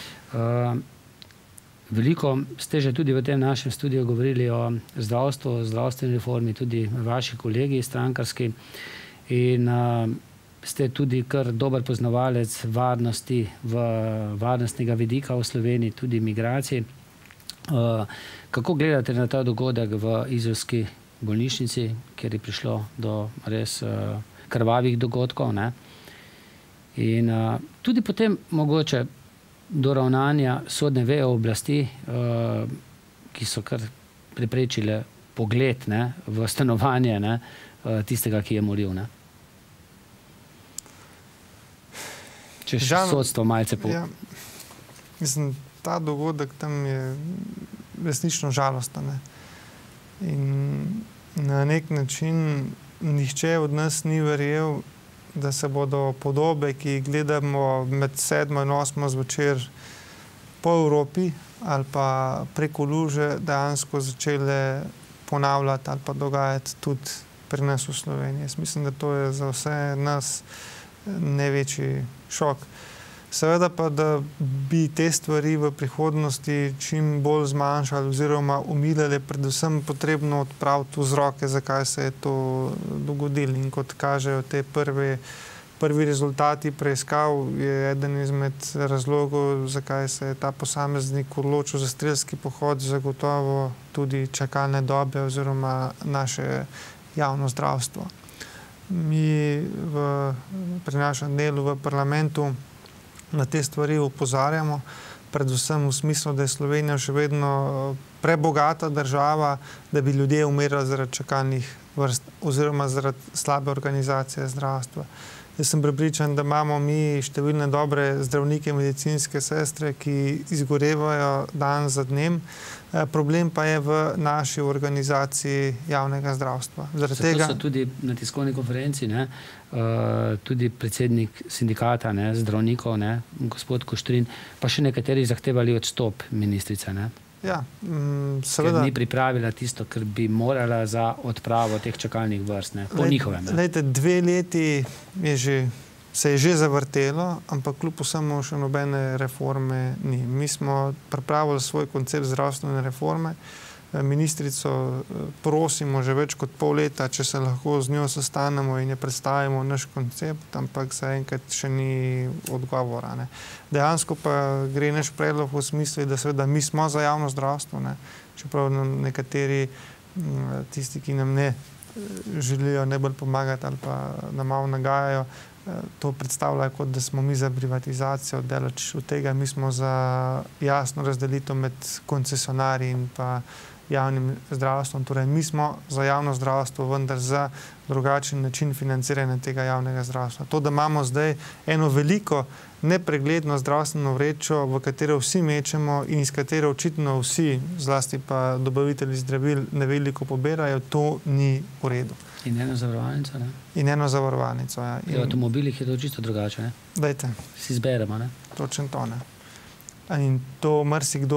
Veliko ste že tudi v tem našem studiu govorili o zdravstvu, zdravstveni reformi, tudi vaši kolegi strankarski. In ste tudi kar dober poznavalec varnosti, varnostnega vidika v Sloveniji, tudi migracij. Kako gledate na ta dogodek v izolski bolnišnici, kjer je prišlo do res krvavih dogodkov, ne? In tudi potem mogoče do ravnanja sodne veje oblasti, ki so kar preprečile pogled, ne, v stanovanje, ne, tistega, ki je moril, ne? Če še sodstvo malce Ja, mislim, ta dogodek tam je resnično žalosten. In na nek način nihče od nas ni verjel, da se bodo podobe, ki jih gledamo med 7 in 8 zvečer po Evropi ali pa preko luže, dejansko začele ponavljati ali pa dogajati tudi pri nas v Sloveniji. Jaz mislim, da to je za vse nas največji šok. Seveda pa, da bi te stvari v prihodnosti čim bolj zmanjšali oziroma umilili, predvsem potrebno odpraviti vzroke, zakaj se je to dogodilo. In kot kažejo te prvi rezultati preiskav, je eden izmed razlogov, zakaj se je ta posameznik odločil za strelski pohod, zagotovo tudi čakalne dobe oziroma naše javno zdravstvo. Mi pri našem delu v parlamentu na te stvari opozarjamo, predvsem v smislu, da je Slovenija še vedno prebogata država, da bi ljudje umirali zaradi čakalnih vrst oziroma zaradi slabe organizacije zdravstva. Jaz sem prepričan, da imamo mi številne dobre zdravnike, medicinske sestre, ki izgorevajo dan za dnem. Problem pa je v naši organizaciji javnega zdravstva. Zato so tudi na tiskovni konferenci tudi predsednik sindikata zdravnikov, gospod Kuštrin, pa še nekateri zahtevali odstop ministrice. Ja, seveda. Ker ni pripravila tisto, kar bi morala za odpravo teh čakalnih vrst, po njihovem. Lejte, 2 leti se je že zavrtelo, ampak kljub vsemu še nobene reforme ni. Mi smo pripravili svoj koncept zdravstvene reforme. Ministrico prosimo že več kot pol leta, če se lahko z njo sestanemo in je predstavimo naš koncept, ampak zaenkrat še ni odgovora. Dejansko pa gre naš predlog v smislu, da seveda mi smo za javno zdravstvo, čeprav nekateri tisti, ki nam ne želijo najbolj pomagati ali pa nam malo nagajajo, to predstavljajo kot, da smo mi za privatizacijo, daleč od tega. Mi smo za jasno razdelitev med koncesionarji in pa javnim zdravstvom. Torej, mi smo za javno zdravstvo, vendar za drugačen način financiranja tega javnega zdravstva. To, da imamo zdaj eno veliko nepregledno zdravstveno vrečo, v katero vsi mečemo in iz katere očitno vsi, zlasti pa dobavitelji zdravil, neveliko pobirajo, to ni v redu. In eno zavarovalnico, In eno zavarovalnico, ja. V avtomobilih je to čisto drugače, Dajte. Si zberemo, Točno to, In to marsikdo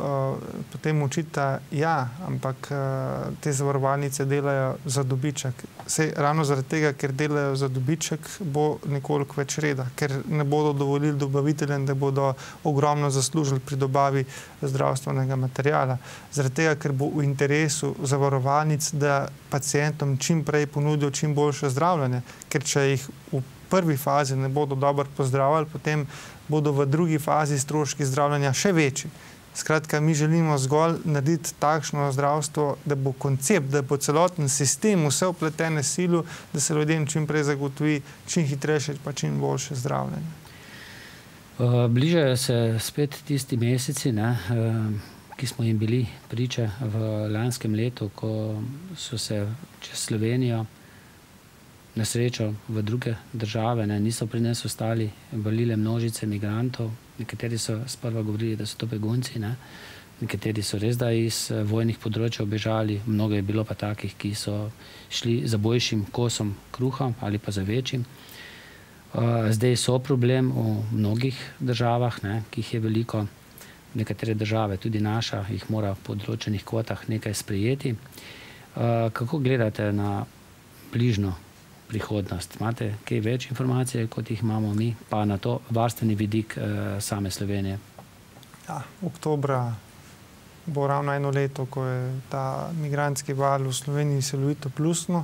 potem očita, ja, ampak te zavarovalnice delajo za dobiček. Ravno zaradi tega, ker delajo za dobiček, bo nekoliko več reda, ker ne bodo dovolili dobaviteljem, da bodo ogromno zaslužili pri dobavi zdravstvenega materiala. Zaradi tega, ker bo v interesu zavarovalnic, da pacientom čim prej ponudijo čim boljše zdravljenje, ker če jih v prvi fazi ne bodo dobro pozdravili, potem bodo v drugi fazi stroški zdravljenja še večji. Skratka, mi želimo zgolj narediti takšno zdravstvo, da bo koncept, da bo celoten sistem, vse vpletene sile, da se ljudem čim prej zagotovi čim hitrejše pa čim boljše zdravljenje. Bližajo se spet tisti meseci, ki smo jim bili priče v lanskem letu, ko so se čez Slovenijo na srečo v druge države, niso pri nas ostali, valile množice migrantov. Nekateri so sprva govorili, da so to begunci, nekateri so res da iz vojnih področjev bežali, mnogo je bilo pa takih, ki so šli za boljšim kosom kruha ali pa za večjim. Zdaj so problem v mnogih državah, ki jih je veliko. Nekatere države, tudi naša, jih mora po določenih kvotah nekaj sprejeti. Kako gledate na bližnjo prihodnost? Imate kaj več informacije, kot jih imamo mi, pa na to varstveni vidik same Slovenije? Ja, oktobra bo ravno 1 leto, ko je ta migrantski val v Sloveniji silovito plusno.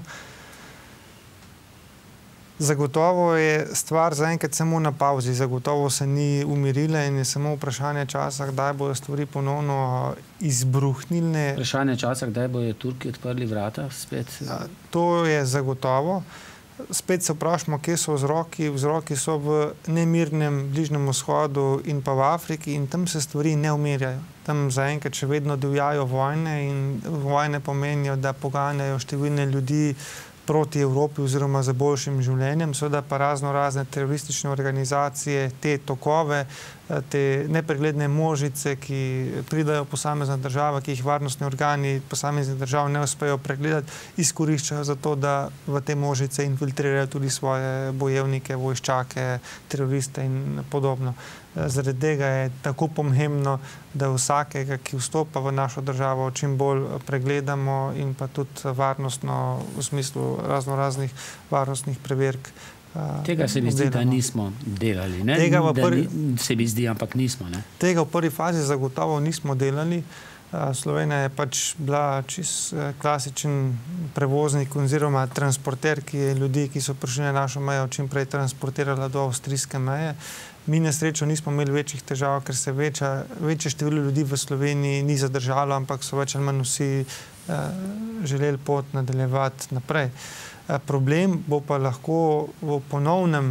Zagotovo je stvar zaenkrat samo na pauzi, zagotovo se ni umirila in je samo vprašanje časa, kdaj bodo stvari ponovno izbruhnile. Vprašanje časa, kdaj bodo Turki odprli vrata spet? To je zagotovo. Spet se vprašamo, kje so vzroki. Vzroki so v nemirnem Bližnjem vzhodu in pa v Afriki in tam se stvari ne umirjajo. Tam zaenkrat še vedno divjajo vojne in vojne pomenijo, da poganjajo številne ljudi proti Evropi oziroma za boljšim življenjem, seveda pa razne teroristične organizacije, te tokove, te nepregledne množice, ki pridajo posamezna država, ki jih varnostni organi posameznih držav ne uspejo pregledati, izkoriščajo za to, da v te množice infiltrirajo tudi svoje bojevnike, vojščake, teroriste in podobno. Zaradi tega je tako pomembno, da vsakega, ki vstopa v našo državo, čim bolj pregledamo in pa tudi varnostno v smislu raznih varnostnih preverk. Tega se mi zdi, da nismo delali. Se mi zdi, ampak nismo. Ne? Tega v prvi fazi zagotovo nismo delali. Slovenija je pač bila čist klasičen prevoznik oziroma transporter, ki je ljudi, ki so prišli na našo mejo, čim prej transportirala do avstrijske meje. Mi na srečo nismo imeli večjih težav, ker se večje število ljudi v Sloveniji ni zadržalo, ampak so več ali manj vsi želeli pot nadaljevati naprej. Problem bo pa lahko v ponovnem,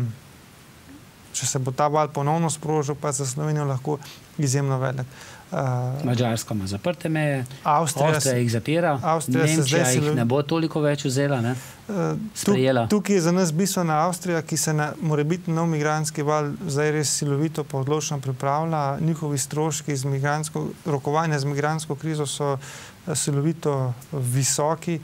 če se bo ta val ponovno sprožil, pa za Slovenijo lahko izjemno velik. Madžarska ima zaprte meje, Avstrija jih zapira, Nemčija jih ne bo toliko več vzela, ne? Sprejela. Tukaj je za nas bistvena Avstrija, ki se na morebitni nov migrantski val zdaj res silovito pa odločno pripravlja. Njihovi stroški rokovanja z migrantsko krizo so silovito visoki.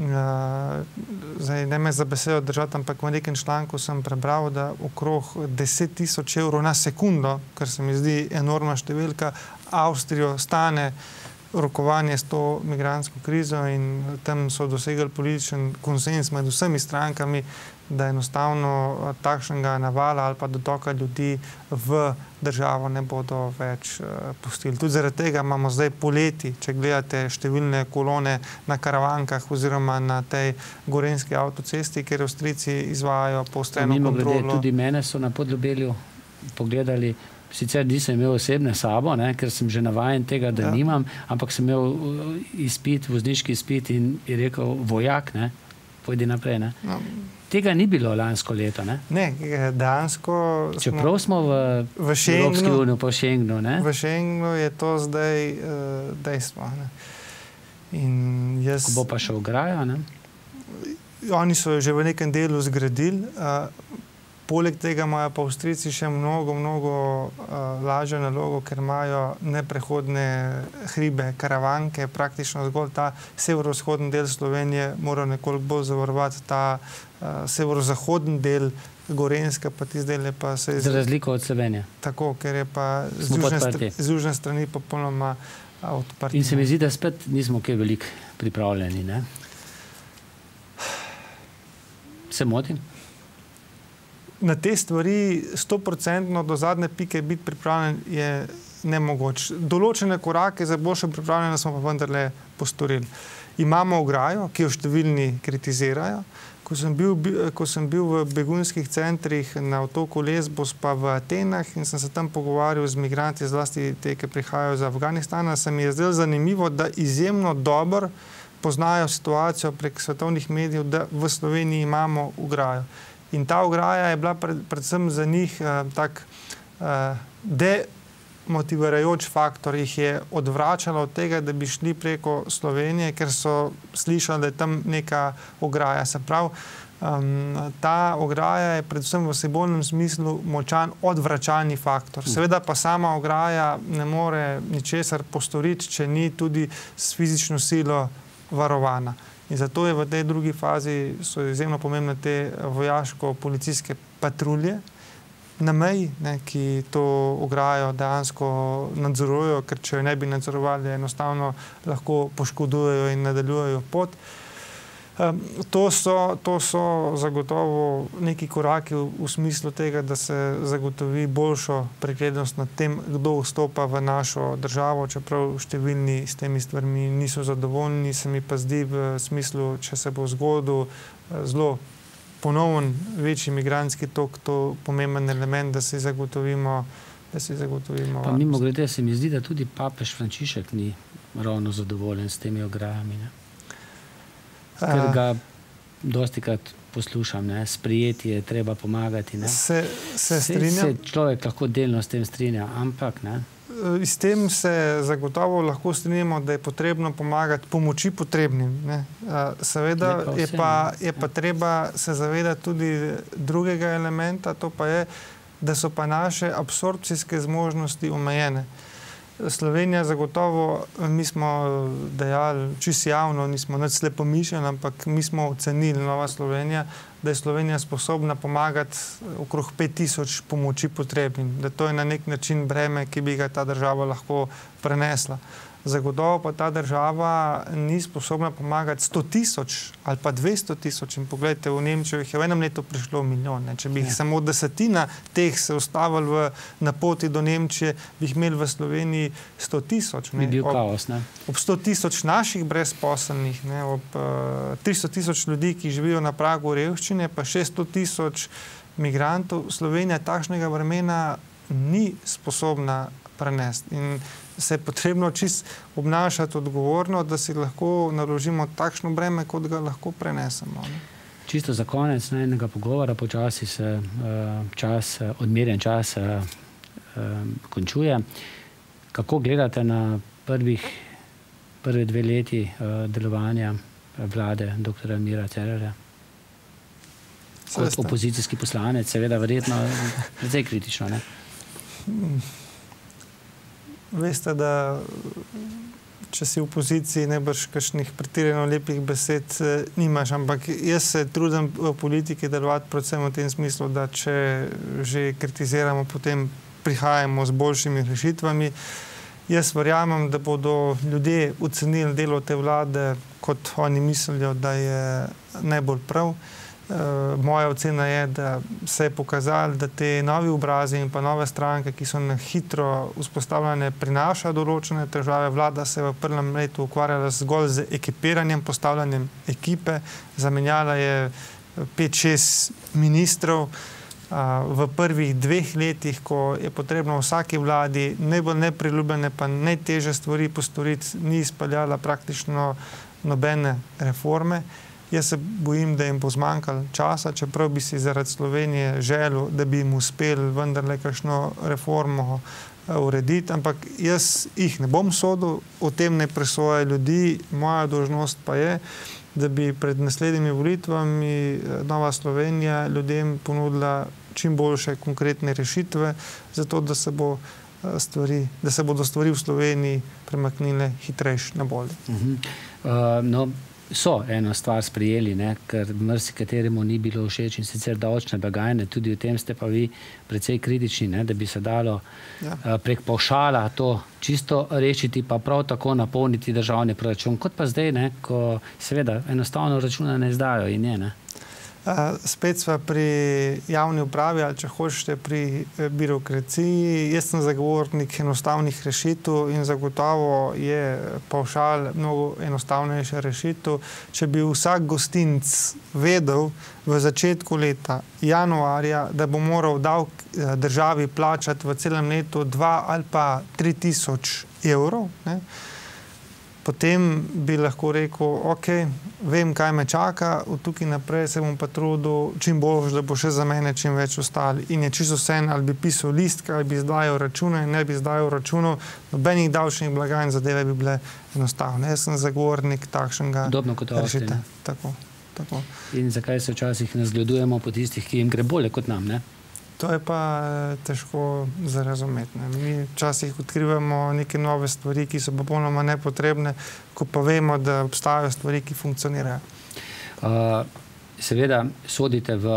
Zdaj, ne me za besedo držati, ampak v nekem članku sem prebral, da okrog 10.000 evrov na sekundo, kar se mi zdi enormna številka, Avstrijo stane rokovanje s to migrantsko krizo in tam so dosegli političen konsens med vsemi strankami, da enostavno takšnega navala ali pa dotoka ljudi v državo ne bodo več pustili. Tudi zaradi tega imamo zdaj poleti, če gledate številne kolone na karavankah oziroma na tej gorenjski avtocesti, kjer Avstrijci izvajajo poostreno kontrolo. Tudi mene so na Podljubelju pogledali. Sicer nisem imel osebne sabo, ne, ker sem že navajen tega, da nimam, ampak sem imel vozniški izpit in je rekel, vojak, ne, pojdi naprej. Ne. No. Tega ni bilo lansko leto. Ne, dejansko čeprav smo v Evropski uniji, po Schengenu. Ne. V Schengenu je to zdaj dejstvo. Ne. Ko bo pa še ograja? Ne? Oni so že v nekem delu zgradili. Poleg tega imajo pa Avstrijci še mnogo lažjo nalogo, ker imajo neprehodne hribe, karavanke, praktično zgolj ta severovzhodni del Slovenije mora nekoliko bolj zavarovati ta severozahodni del Gorenjska, pa ti zdaj pa se... Za razliko od Slovenije. Tako, ker je pa z južne strani popolnoma odprti. In se mi zdi, da spet nismo kaj veliko pripravljeni, ne? Se motim? Na te stvari 100% do zadnje pike biti pripravljen je nemogoče. Določene korake za boljšo pripravljenost smo pa vendarle postorili. Imamo ograjo, ki jo številni kritizirajo. Ko sem bil v begunskih centrih na otoku Lesbos pa v Atenah in sem se tam pogovarjal z migranti, zlasti te, ki prihajajo iz Afganistana, se mi je zdelo zanimivo, da izjemno dobro poznajo situacijo prek svetovnih medijev, da v Sloveniji imamo ograjo. In ta ograja je bila predvsem za njih tak demotivirajoč faktor, jih je odvračalo od tega, da bi šli preko Slovenije, ker so slišali, da je tam neka ograja. Se pravi, ta ograja je predvsem v simbolnem smislu močan odvračalni faktor. Seveda pa sama ograja ne more ničesar postoriti, če ni tudi s fizično silo varovana. In zato je v tej drugi fazi so izjemno pomembne te vojaško-policijske patrulje na meji, ne, ki to ograjo dejansko nadzorujejo, ker če jo ne bi nadzorovali, enostavno lahko poškodujejo in nadaljujejo pot. To so zagotovo neki koraki v smislu tega, da se zagotovi boljšo preglednost nad tem, kdo vstopa v našo državo, čeprav številni s temi stvarmi niso zadovoljni, se mi pa zdi v smislu, če se bo zgodil zelo ponoven večji migrantski tok, to pomemben element, da si zagotovimo. Pa mimogrede se mi zdi, da tudi papež Frančišek ni ravno zadovoljen s temi ograjami, ne? Ker ga dostikrat poslušam, ne? Sprijeti je treba pomagati. Ne? Se strinjam. Se človek lahko delno s tem strinja, ampak ne? S tem se zagotovo lahko strinjamo, da je potrebno pomagati pomoči potrebnim. Ne. Seveda je pa treba se zavedati tudi drugega elementa, to pa je, da so pa naše absorpcijske zmožnosti omejene. Slovenija zagotovo, mi smo dejali čisto javno, nismo nič slepo mišljeni, ampak mi smo ocenili, Nova Slovenija, da je Slovenija sposobna pomagati okrog 5000 pomoči potrebnim, da to je na nek način breme, ki bi ga ta država lahko prenesla. Zagotovo pa ta država ni sposobna pomagati 100 000 ali pa 200 000. In pogledajte, v Nemčijo jih je v enem letu prišlo milijon. Ne. Če bi jih samo 10 teh se ustavili na poti do Nemčije, bi jih imeli v Sloveniji 100 000. Bi bil kaos, ne? Ob 100 000 naših brezposelnih, ne, ob 300 000 ljudi, ki živijo na pragu revščine, pa 600 000 migrantov, Slovenija takšnega vremena ni sposobna prenesti. In se je potrebno čist obnašati odgovorno, da si lahko naložimo takšno breme, kot ga lahko prenesemo. Ne? Čisto za konec enega pogovora, počasi se odmerjen čas končuje. Kako gledate na prve 2 leti delovanja vlade dr. Mira Cerarja? Kot opozicijski poslanec, seveda verjetno precej kritično, ne? Veste, da če si v opoziciji najbrž kakšnih pretirano lepih besed nimaš, ampak jaz se trudim v politiki delovati predvsem v tem smislu, da če že kritiziramo, potem prihajamo z boljšimi rešitvami. Jaz verjamem, da bodo ljudje ocenili delo te vlade, kot oni mislijo, da je najbolj prav. Moja ocena je, da se je pokazalo, da te novi obrazi in pa nove stranke, ki so na hitro vzpostavljene, prinašajo določene težave. Vlada se je v prvem letu ukvarjala zgolj z ekipiranjem, postavljanjem ekipe, zamenjala je 5-6 ministrov. V prvih 2 letih, ko je potrebno vsaki vladi najbolj nepriljubljene pa najtežje stvari postoriti, ni izpeljala praktično nobene reforme. Jaz se bojim, da jim bo zmanjkalo časa, čeprav bi si zaradi Slovenije želel, da bi jim uspeli vendarle kakšno reformo urediti, ampak jaz jih ne bom sodil, o tem ne presojajo ljudi, moja dolžnost pa je, da bi pred naslednjimi volitvami Nova Slovenija ljudem ponudila čim boljše konkretne rešitve, zato da se bodo stvari v Sloveniji premaknile hitrejše na bolje. So eno stvar sprejeli, ne, ker marsikateremu ni bilo všeč, in sicer davčne blagajne, tudi v tem ste pa vi precej kritični, ne, da bi se dalo prek pavšala to čisto rešiti, pa prav tako napolniti državni proračun, kot pa zdaj, ne, ko seveda enostavno računa ne izdajo in je, ne. Spet sva pri javni upravi, ali če hočete pri birokraciji. Jaz sem zagovornik enostavnih rešitev in zagotovo je pavšal mnogo enostavnejša rešitev. Če bi vsak gostinec vedel v začetku leta, januarja, da bo moral davek državi plačati v celem letu 2 ali pa 3 tisoč evrov, ne, potem bi lahko rekel, ok, vem, kaj me čaka, od tukaj naprej se bom pa trudil čim bolj, da bo še za mene čim več ostali. In je čisto vseeno, ali bi pisal list, ali bi izdajal račune, ne bi izdajal računov, nobenih davčnih blagajn, zadeve bi bile enostavne. Jaz sem zagovornik takšnega rešitve. Tako. In zakaj se včasih ne zgledujemo po tistih, ki jim gre bolje kot nam, ne? To je pa težko za razumeti. Mi včasih odkrivamo neke nove stvari, ki so popolnoma nepotrebne, ko pa vemo, da obstajajo stvari, ki funkcionirajo. Seveda sodite v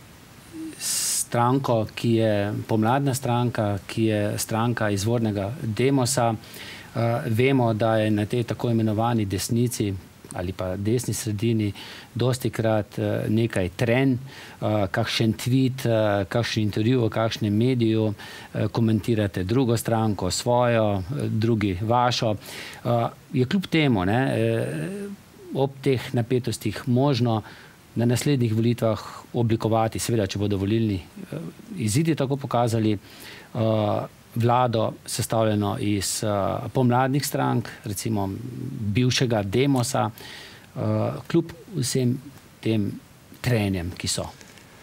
stranko, ki je pomladna stranka, ki je stranka izvornega Demosa. Vemo, da je na tej tako imenovani desnici ali pa desni sredini dostikrat nekaj trenj, kakšen tweet, kakšen intervju v kakšnem mediju, komentirate drugo stranko, svojo, drugi vašo. Je kljub temu, ne, ob teh napetostih možno na naslednjih volitvah oblikovati, seveda, če bodo volilni izidi tako pokazali, vlado sestavljeno iz pomladnih strank, recimo bivšega Demosa, kljub vsem tem trenjem, ki so.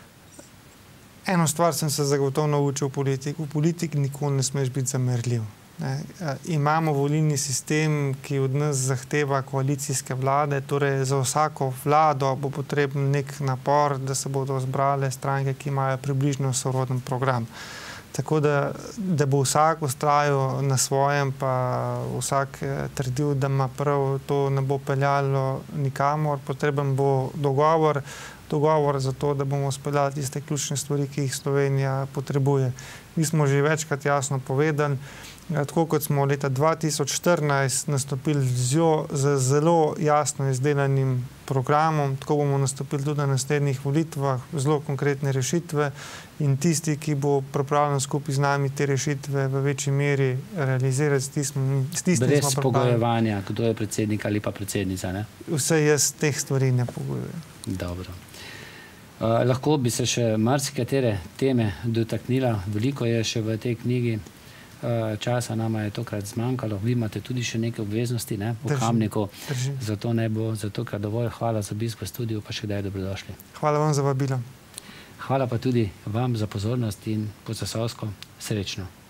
Eno stvar sem se zagotovo naučil v politiki. V politiki nikoli ne smeš biti zamerljiv. Imamo volilni sistem, ki od nas zahteva koalicijske vlade, torej za vsako vlado bo potreben nek napor, da se bodo zbrale stranke, ki imajo približno soroden program. Tako da bo vsak vztrajal na svojem, pa vsak trdil, da ima prav, to ne bo peljalo nikamor. Potreben bo dogovor za to, da bomo speljali tiste ključne stvari, ki jih Slovenija potrebuje. Mi smo že večkrat jasno povedali, tako kot smo leta 2014 nastopili z zelo jasno izdelanim programom, tako bomo nastopili tudi na naslednjih volitvah, zelo konkretne rešitve in tisti, ki bo pripravljen skupaj z nami te rešitve v večji meri realizirati, s tistim brez pogojevanja, kdo je predsednik ali pa predsednica, ne? Vse jaz teh stvari ne pogojujem. Dobro. Lahko bi se še marsikatere teme dotaknila, veliko je še v tej knjigi. Časa nama je tokrat zmanjkalo. Vi imate tudi še neke obveznosti, ne, v Kamniku. Zato ne bo, zato kar dovolj. Hvala za obisk v studiu, pa še kdaj dobrodošli. Hvala vam za vabilo. Hvala pa tudi vam za pozornost in po Zasavsko srečno.